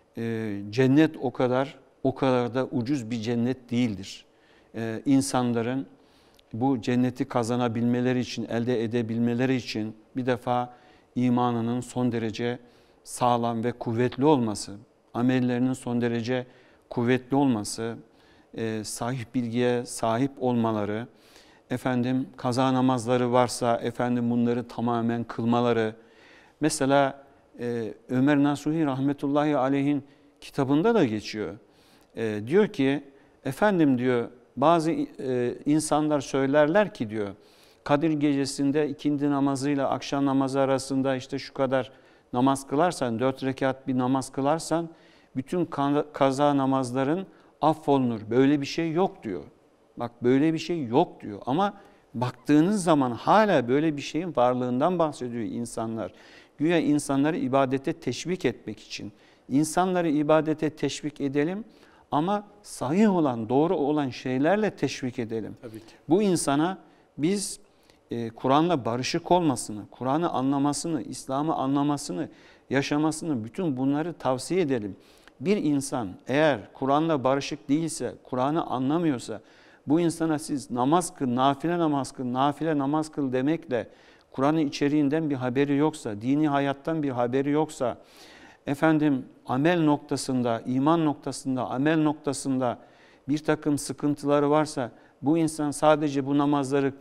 Cennet o kadar da ucuz bir cennet değildir. İnsanların bu cenneti kazanabilmeleri için, elde edebilmeleri için bir defa imanının son derece sağlam ve kuvvetli olması, amellerinin son derece kuvvetli olması, sahih bilgiye sahip olmaları, efendim kaza namazları varsa efendim bunları tamamen kılmaları. Mesela Ömer Nasuhi rahmetullahi aleyhin kitabında da geçiyor. Diyor ki efendim diyor bazı insanlar söylerler ki diyor Kadir gecesinde ikindi namazıyla akşam namazı arasında işte şu kadar namaz kılarsan, 4 rekat bir namaz kılarsan bütün kaza namazların affolunur. Böyle bir şey yok diyor. Bak böyle bir şey yok diyor. Ama baktığınız zaman hala böyle bir şeyin varlığından bahsediyor insanlar. Güya insanları ibadete teşvik etmek için. İnsanları ibadete teşvik edelim ama sahih olan, doğru olan şeylerle teşvik edelim. Tabii ki. Bu insana biz Kur'an'la barışık olmasını, Kur'an'ı anlamasını, İslam'ı anlamasını, yaşamasını, bütün bunları tavsiye edelim. Bir insan eğer Kur'an'la barışık değilse, Kur'an'ı anlamıyorsa, bu insana siz namaz kıl, nafile namaz kıl, nafile namaz kıl demekle Kur'an'ın içeriğinden bir haberi yoksa, dini hayattan bir haberi yoksa, efendim amel noktasında, iman noktasında, amel noktasında bir takım sıkıntıları varsa, bu insan sadece bu namazları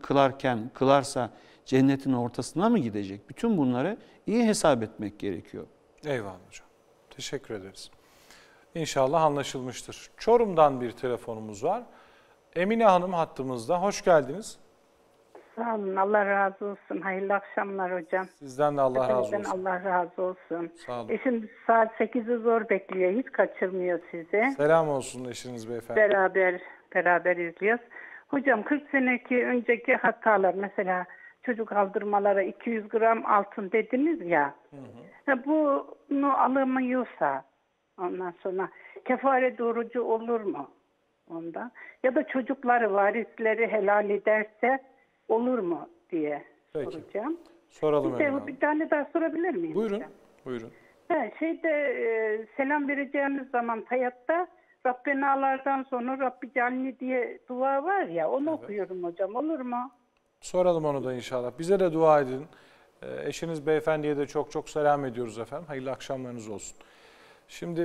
kılarsa cennetin ortasına mı gidecek? Bütün bunları iyi hesap etmek gerekiyor. Eyvallah hocam. Teşekkür ederiz. İnşallah anlaşılmıştır. Çorum'dan bir telefonumuz var. Emine Hanım hattımızda. Hoş geldiniz. Sağ olun. Allah razı olsun. Hayırlı akşamlar hocam. Sizden de Allah razı olsun. Allah razı olsun. Sağ olun. Eşim saat 8'i zor bekliyor. Hiç kaçırmıyor sizi. Selam olsun eşiniz beyefendi. Beraber izliyoruz. Hocam 40 seneki önceki hatalar mesela çocuk aldırmalara 200 gram altın dediniz ya. Bunu alamıyorsa ondan sonra kefaret orucu olur mu ondan? Ya da çocukları, varisleri helal ederse olur mu diye soracağım. Soralım Bir tane daha sorabilir miyim? Buyurun. Hocam? Buyurun. Selam vereceğimiz zaman hayatta Rabbenalardan sonra Rabbi Calni diye dua var ya onu okuyorum hocam, olur mu? Soralım onu da inşallah. Bize de dua edin. Eşiniz beyefendiye de çok çok selam ediyoruz efendim. Hayırlı akşamlarınız olsun. Şimdi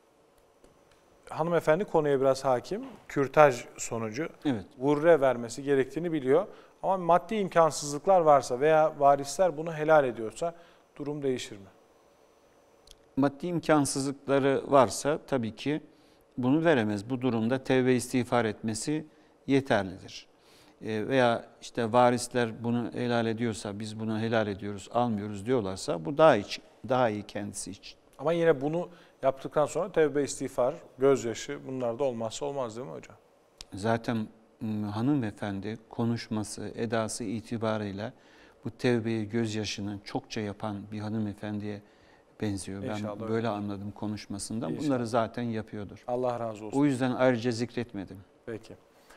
hanımefendi konuya biraz hakim. Kürtaj sonucu vurre vermesi gerektiğini biliyor. Ama maddi imkansızlıklar varsa veya varisler bunu helal ediyorsa durum değişir mi? Maddi imkansızlıkları varsa tabii ki bunu veremez. Bu durumda tevbe istiğfar etmesi yeterlidir. Veya işte varisler bunu helal ediyorsa, biz bunu helal ediyoruz, almıyoruz diyorlarsa bu daha iyi kendisi için. Ama yine bunu yaptıktan sonra tevbe istiğfar, gözyaşı bunlar da olmazsa olmaz değil mi hocam? Zaten hanımefendi konuşması, edası itibarıyla bu tevbeyi, gözyaşını çokça yapan bir hanımefendiye benziyor. İnşallah Ben böyle anladım konuşmasından. İnşallah. Bunları zaten yapıyordur. Allah razı olsun. O yüzden ayrıca zikretmedim. Peki.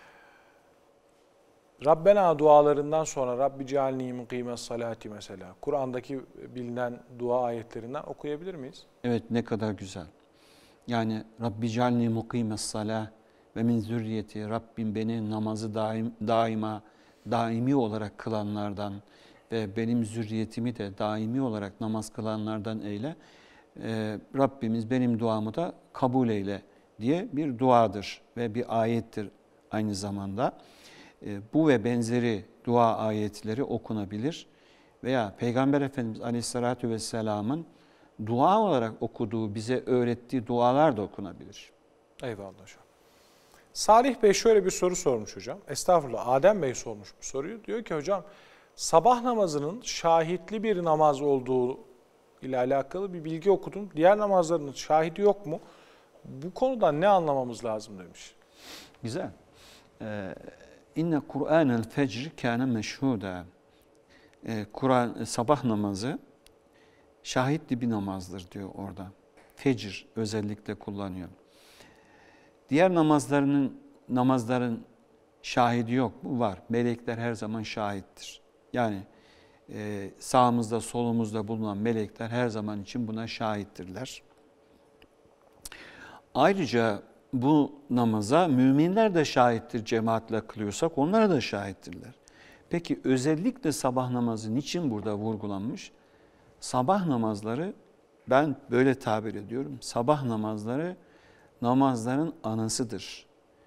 Rabbena dualarından sonra Rabbi cealni mukîmes salati mesela. Kur'an'daki bilinen dua ayetlerinden okuyabilir miyiz? Evet, ne kadar güzel. Yani Rabbi cealni mukîmes salâh ve min zürriyeti. Rabbim beni namazı daima daimi olarak kılanlardan ve benim zürriyetimi de daimi olarak namaz kılanlardan eyle. Rabbimiz benim duamı da kabul eyle diye bir duadır ve bir ayettir aynı zamanda. Bu ve benzeri dua ayetleri okunabilir veya Peygamber Efendimiz Aleyhisselatü Vesselam'ın dua olarak okuduğu, bize öğrettiği dualar da okunabilir. Eyvallah hocam. Salih Bey şöyle bir soru sormuş hocam. Estağfurullah, Adem Bey sormuş bu soruyu. Diyor ki hocam, sabah namazının şahitli bir namaz olduğu ile alakalı bir bilgi okudum. Diğer namazların şahidi yok mu? Bu konuda ne anlamamız lazım demiş. Güzel. İnne Kur'anel fecr kâne meşhuda. Kur'an sabah namazı şahitli bir namazdır diyor orada. Fecr özellikle kullanıyor. Diğer namazların şahidi yok mu? Var. Melekler her zaman şahittir. Yani sağımızda solumuzda bulunan melekler her zaman için buna şahittirler. Ayrıca bu namaza müminler de şahittir, cemaatle kılıyorsak onlara da şahittirler. Peki özellikle sabah namazı niçin burada vurgulanmış? Sabah namazları, ben böyle tabir ediyorum, sabah namazları namazların anasıdır.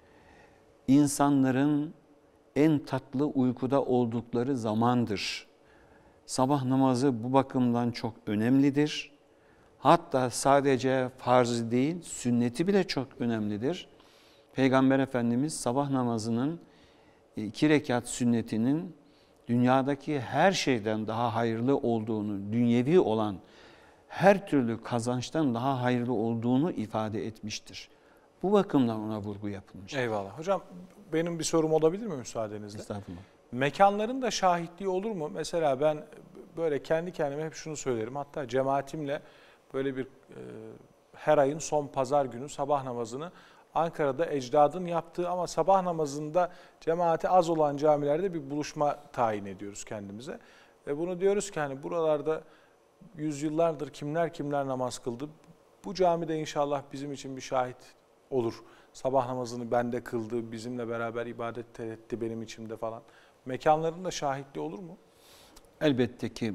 İnsanların en tatlı uykuda oldukları zamandır. Sabah namazı bu bakımdan çok önemlidir. Hatta sadece farzı değil, sünneti bile çok önemlidir. Peygamber Efendimiz sabah namazının 2 rekat sünnetinin dünyadaki her şeyden daha hayırlı olduğunu, dünyevi olan her türlü kazançtan daha hayırlı olduğunu ifade etmiştir. Bu bakımdan ona vurgu yapılmış. Eyvallah. Hocam benim bir sorum olabilir mi müsaadenizle? Estağfurullah. Mekanların da şahitliği olur mu? Mesela ben böyle kendi kendime hep şunu söylerim. Hatta cemaatimle böyle bir her ayın son pazar günü sabah namazını Ankara'da ecdadın yaptığı ama sabah namazında cemaati az olan camilerde bir buluşma tayin ediyoruz kendimize. Ve bunu diyoruz ki hani buralarda yüzyıllardır kimler namaz kıldı. Bu camide inşallah bizim için bir şahit olur. Sabah namazını bende kıldı, bizimle beraber ibadet etti benim içimde falan. Mekanların da şahitliği olur mu? Elbette ki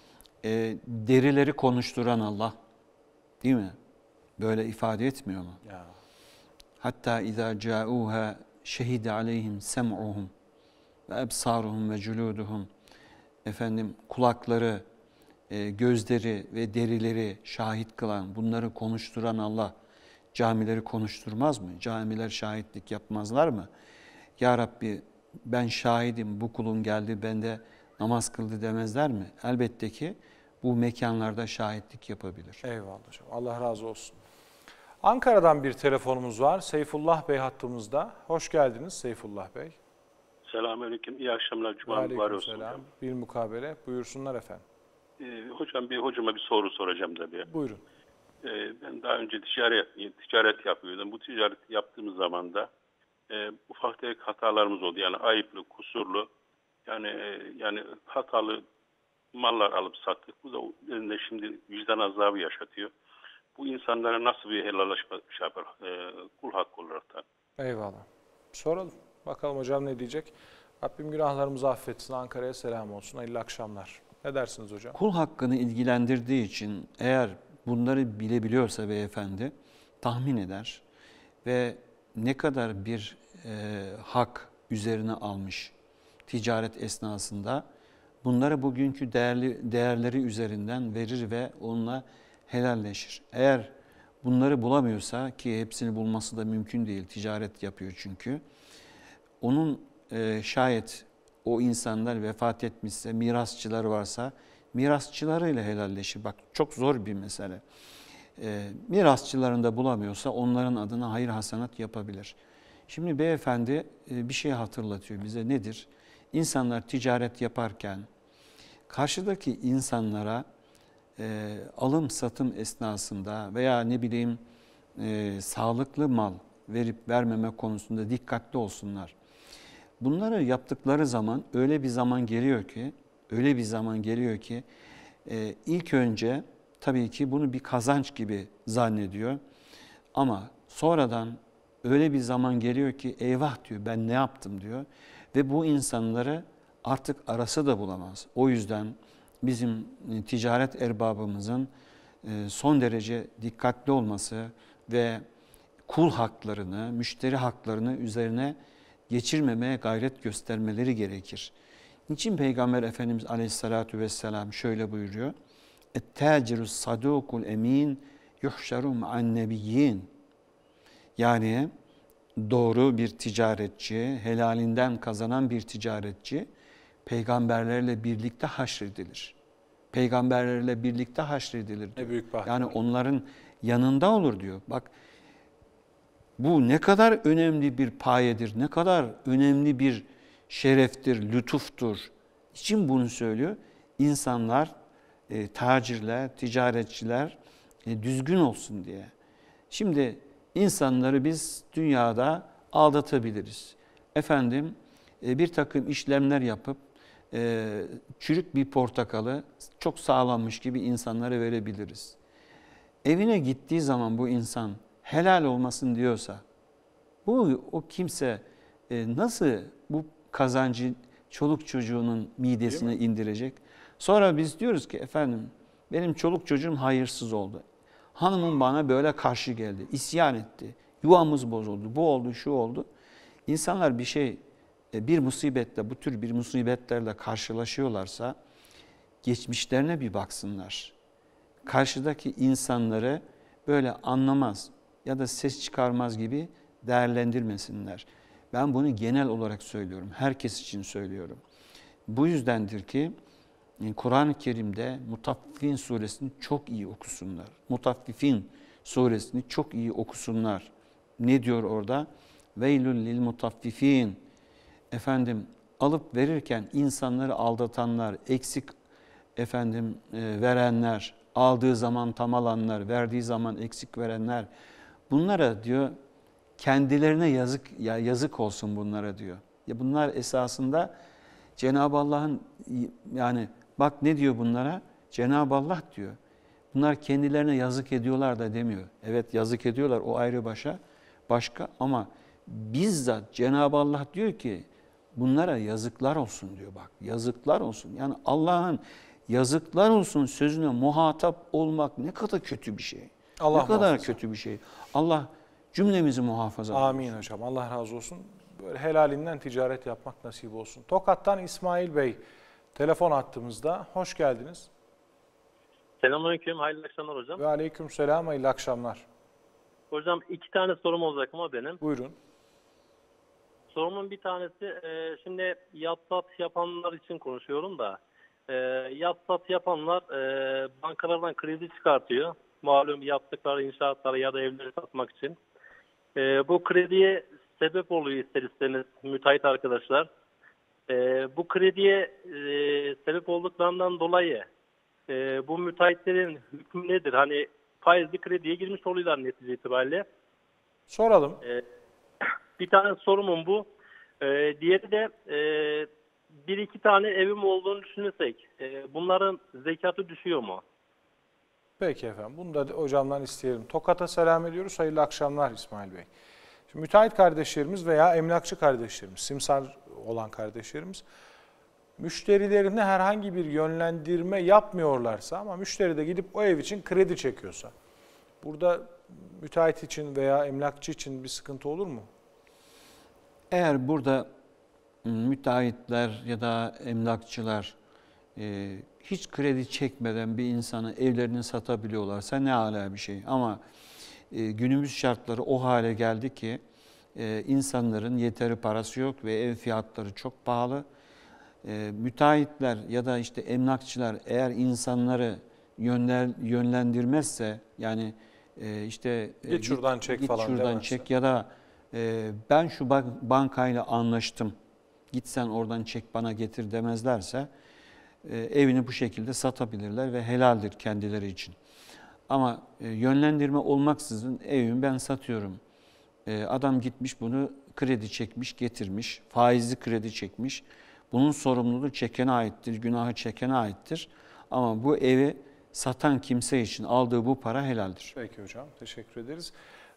derileri konuşturan Allah, değil mi? Böyle ifade etmiyor mu? Ya. Hatta izâ câûhâ şehide aleyhim sem'uhum ve ebsâruhum ve cülûduhum. Efendim kulakları, gözleri ve derileri şahit kılan, bunları konuşturan Allah camileri konuşturmaz mı? Camiler şahitlik yapmazlar mı? Ya Rabbi ben şahidim, bu kulun geldi bende namaz kıldı demezler mi? Elbette ki bu mekanlarda şahitlik yapabilir. Eyvallah hocam. Allah razı olsun. Ankara'dan bir telefonumuz var. Seyfullah Bey hattımızda. Hoş geldiniz Seyfullah Bey. Selamünaleyküm. İyi akşamlar. Cuma mübarek olsun. Aleykümselam. Bir mukabele. Buyursunlar efendim. Hocam hocama bir soru soracağım tabii. Buyurun. Ben daha önce ticaret yapıyordum. Bu ticaret yaptığımız zaman da ufak tefek hatalarımız oldu. Yani ayıplı, kusurlu, yani hatalı mallar alıp sattık. Bu da üzerinde şimdi vicdan azabı yaşatıyor. Bu insanlara nasıl bir helallaşma yapar kul hakkı olarak da? Eyvallah. Soralım. Bakalım hocam ne diyecek? Rabbim günahlarımızı affetsin. Ankara'ya selam olsun. Hayırlı akşamlar. Ne dersiniz hocam? Kul hakkını ilgilendirdiği için eğer bunları bilebiliyorsa beyefendi tahmin eder ve ne kadar bir hak üzerine almış ticaret esnasında bunları bugünkü değerleri üzerinden verir ve onunla helalleşir. Eğer bunları bulamıyorsa, ki hepsini bulması da mümkün değil, ticaret yapıyor çünkü, onun şayet o insanlar vefat etmişse, mirasçıları varsa mirasçılarıyla helalleşir. Bak çok zor bir mesele. Mirasçılarını da bulamıyorsa onların adına hayır hasenat yapabilir. Şimdi beyefendi bir şey hatırlatıyor bize. Nedir? İnsanlar ticaret yaparken karşıdaki insanlara alım satım esnasında veya ne bileyim sağlıklı mal verip vermeme konusunda dikkatli olsunlar. Bunları yaptıkları zaman öyle bir zaman geliyor ki ilk önce tabii ki bunu bir kazanç gibi zannediyor. Ama sonradan öyle bir zaman geliyor ki eyvah diyor, ben ne yaptım diyor. Ve bu insanları artık arası da bulamaz. O yüzden bizim ticaret erbabımızın son derece dikkatli olması ve kul haklarını, müşteri haklarını üzerine geçirmemeye gayret göstermeleri gerekir. Niçin Peygamber Efendimiz Aleyhisselatü Vesselam şöyle buyuruyor? اَتَّاciru sadukul emin yuhşaru ma'an nebiyyin. Yani doğru bir ticaretçi, helalinden kazanan bir ticaretçi peygamberlerle birlikte haşredilir. Peygamberlerle birlikte haşredilir diyor. Ne büyük bahtiyar. Yani onların yanında olur diyor. Bak, bu ne kadar önemli bir payedir, ne kadar önemli bir şereftir, lütuftur. İçin bunu söylüyor. İnsanlar, tacirler, ticaretçiler düzgün olsun diye. Şimdi insanları biz dünyada aldatabiliriz. Efendim bir takım işlemler yapıp çürük bir portakalı çok sağlammış gibi insanlara verebiliriz. Evine gittiği zaman bu insan helal olmasın diyorsa, o kimse nasıl bu kazancı çoluk çocuğunun midesine indirecek? Sonra biz diyoruz ki efendim benim çoluk çocuğum hayırsız oldu. Hanımım bana böyle karşı geldi, isyan etti, yuvamız bozuldu, bu oldu, şu oldu. İnsanlar bir musibetle, bu tür bir musibetlerle karşılaşıyorlarsa geçmişlerine bir baksınlar. Karşıdaki insanları böyle anlamaz ya da ses çıkarmaz gibi değerlendirmesinler. Ben bunu genel olarak söylüyorum, herkes için söylüyorum. Bu yüzdendir ki Kur'an-ı Kerim'de Mutaffifin suresini çok iyi okusunlar. Mutaffifin suresini çok iyi okusunlar. Ne diyor orada? Veylül lil mutaffifin. Efendim alıp verirken insanları aldatanlar, eksik verenler, aldığı zaman tam alanlar, verdiği zaman eksik verenler, bunlara diyor kendilerine yazık olsun bunlara diyor. Ya bunlar esasında Cenab-ı Allah'ın, yani bak ne diyor bunlara? Cenab-ı Allah diyor. Bunlar kendilerine yazık ediyorlar da demiyor. Evet yazık ediyorlar, o ayrı başka ama bizzat Cenab-ı Allah diyor ki bunlara yazıklar olsun diyor, bak yazıklar olsun. Yani Allah'ın yazıklar olsun sözüne muhatap olmak ne kadar kötü bir şey. Ne kadar kötü bir şey. Allah cümlemizi muhafaza eder. Amin hocam. Allah razı olsun. Böyle helalinden ticaret yapmak nasip olsun. Tokat'tan İsmail Bey telefon attığımızda. Hoş geldiniz. Selamünaleyküm. Hayırlı akşamlar hocam. Ve aleykümselam. Hayırlı akşamlar. Hocam 2 tane sorum olacak ama benim. Buyurun. Sorumun bir tanesi şimdi yat-sat yapanlar için konuşuyorum da yat-sat yapanlar bankalardan kredi çıkartıyor. Malum yaptıkları inşaatları ya da evleri satmak için. Bu krediye sebep oluyor ister istemez müteahhit arkadaşlar. Bu krediye sebep olduklarından dolayı bu müteahhitlerin hükmü nedir? Hani faizli krediye girmiş oluyorlar netice itibariyle. Soralım. Bir tane sorumum bu. Diğeri de 1-2 tane evim olduğunu düşünürsek bunların zekatı düşüyor mu? Peki efendim. Bunu da hocamdan isteyelim. Tokat'a selam ediyoruz. Hayırlı akşamlar İsmail Bey. Şimdi müteahhit kardeşlerimiz veya emlakçı kardeşlerimiz, simsar olan kardeşlerimiz müşterilerine herhangi bir yönlendirme yapmıyorlarsa ama müşteri de gidip o ev için kredi çekiyorsa burada müteahhit için veya emlakçı için bir sıkıntı olur mu? Eğer burada müteahhitler ya da emlakçılar hiç kredi çekmeden bir insanı evlerini satabiliyorlarsa ne âlâ bir şey. Ama günümüz şartları o hale geldi ki insanların yeteri parası yok ve ev fiyatları çok pahalı. Müteahhitler ya da işte emlakçılar eğer insanları yönlendirmezse yani işte git şuradan çek falan şuradan demezse. Çek ya da ben şu bankayla anlaştım git sen oradan çek bana getir demezlerse evini bu şekilde satabilirler ve helaldir kendileri için. Ama yönlendirme olmaksızın evimi ben satıyorum. Adam gitmiş bunu kredi çekmiş, getirmiş, faizli kredi çekmiş. Bunun sorumluluğu çekene aittir, günahı çekene aittir. Ama bu evi satan kimse için aldığı bu para helaldir. Peki hocam, teşekkür ederiz.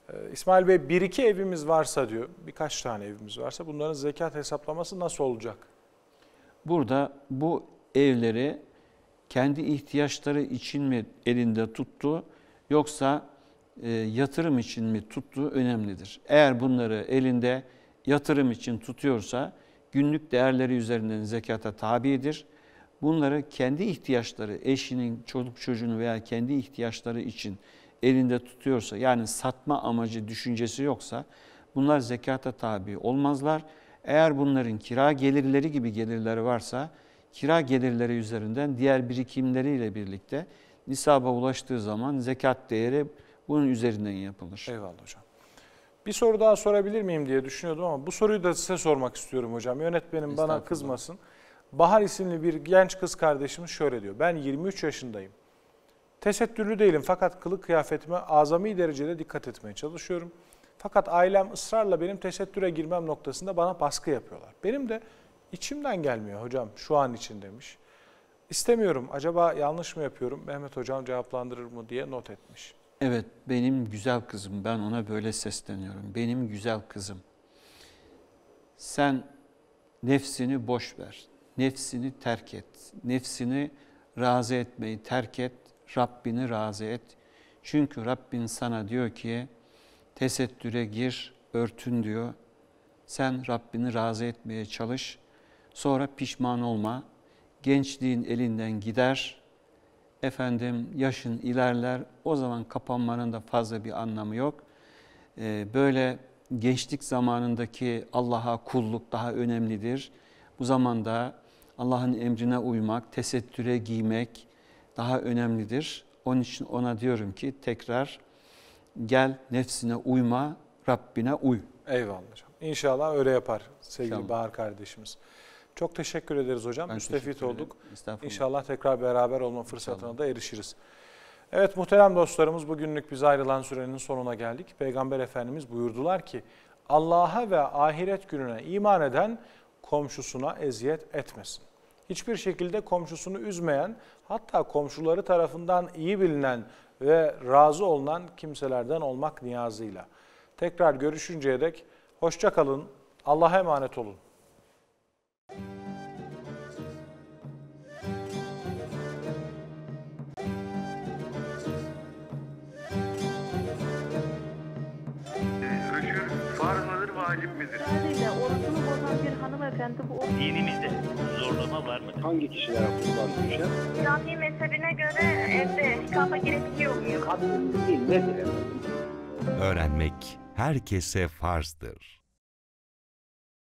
İsmail Bey, 1-2 evimiz varsa diyor, birkaç tane evimiz varsa bunların zekat hesaplaması nasıl olacak? Burada bu evleri kendi ihtiyaçları için mi elinde tuttu yoksa yatırım için mi tuttuğu önemlidir. Eğer bunları elinde yatırım için tutuyorsa günlük değerleri üzerinden zekata tabidir. Bunları kendi ihtiyaçları, eşinin, çoluk çocuğunu veya kendi ihtiyaçları için elinde tutuyorsa, yani satma amacı, düşüncesi yoksa bunlar zekata tabi olmazlar. Eğer bunların kira gelirleri gibi gelirleri varsa, kira gelirleri üzerinden diğer birikimleriyle birlikte nisaba ulaştığı zaman zekat değeri bunun üzerinden yapılır. Eyvallah hocam. Bir soru daha sorabilir miyim diye düşünüyordum ama bu soruyu da size sormak istiyorum hocam. Yönetmenim bana kızmasın. Bahar isimli bir genç kız kardeşimiz şöyle diyor. Ben 23 yaşındayım. Tesettürlü değilim fakat kılık kıyafetime azami derecede dikkat etmeye çalışıyorum. Fakat ailem ısrarla benim tesettüre girmem noktasında bana baskı yapıyorlar. Benim de içimden gelmiyor hocam şu an için demiş. İstemiyorum, acaba yanlış mı yapıyorum? Mehmet hocam cevaplandırır mı diye not etmiş. Evet, benim güzel kızım, ben ona böyle sesleniyorum. Benim güzel kızım, sen nefsini boş ver, nefsini terk et, nefsini razı etmeyi terk et, Rabbini razı et. Çünkü Rabbin sana diyor ki, tesettüre gir, örtün diyor. Sen Rabbini razı etmeye çalış, sonra pişman olma, gençliğin elinden gider, yaşın ilerler, o zaman kapanmanın da fazla bir anlamı yok. Böyle gençlik zamanındaki Allah'a kulluk daha önemlidir. Bu zamanda Allah'ın emrine uymak, tesettüre giymek daha önemlidir. Onun için ona diyorum ki tekrar gel, nefsine uyma, Rabbine uy. Eyvallah hocam. İnşallah öyle yapar sevgili Bahar kardeşimiz. Çok teşekkür ederiz hocam. Müstefit olduk. İnşallah tekrar beraber olma fırsatına da erişiriz. Evet muhterem dostlarımız, bugünlük bize ayrılan sürenin sonuna geldik. Peygamber Efendimiz buyurdular ki Allah'a ve ahiret gününe iman eden komşusuna eziyet etmesin. Hiçbir şekilde komşusunu üzmeyen, hatta komşuları tarafından iyi bilinen ve razı olunan kimselerden olmak niyazıyla. Tekrar görüşünceye dek hoşça kalın, Allah'a emanet olun. Rüşvet farz mıdır, vacip midir? Sadece orucunu bozan bir hanımefendi bu Dinimizde zorlama var mıdır? Hangi kişilere kurban düşer? Şafii mezhebine göre evde kafa gerekiyor muyum? Kadın değil nedir? Öğrenmek herkese farzdır.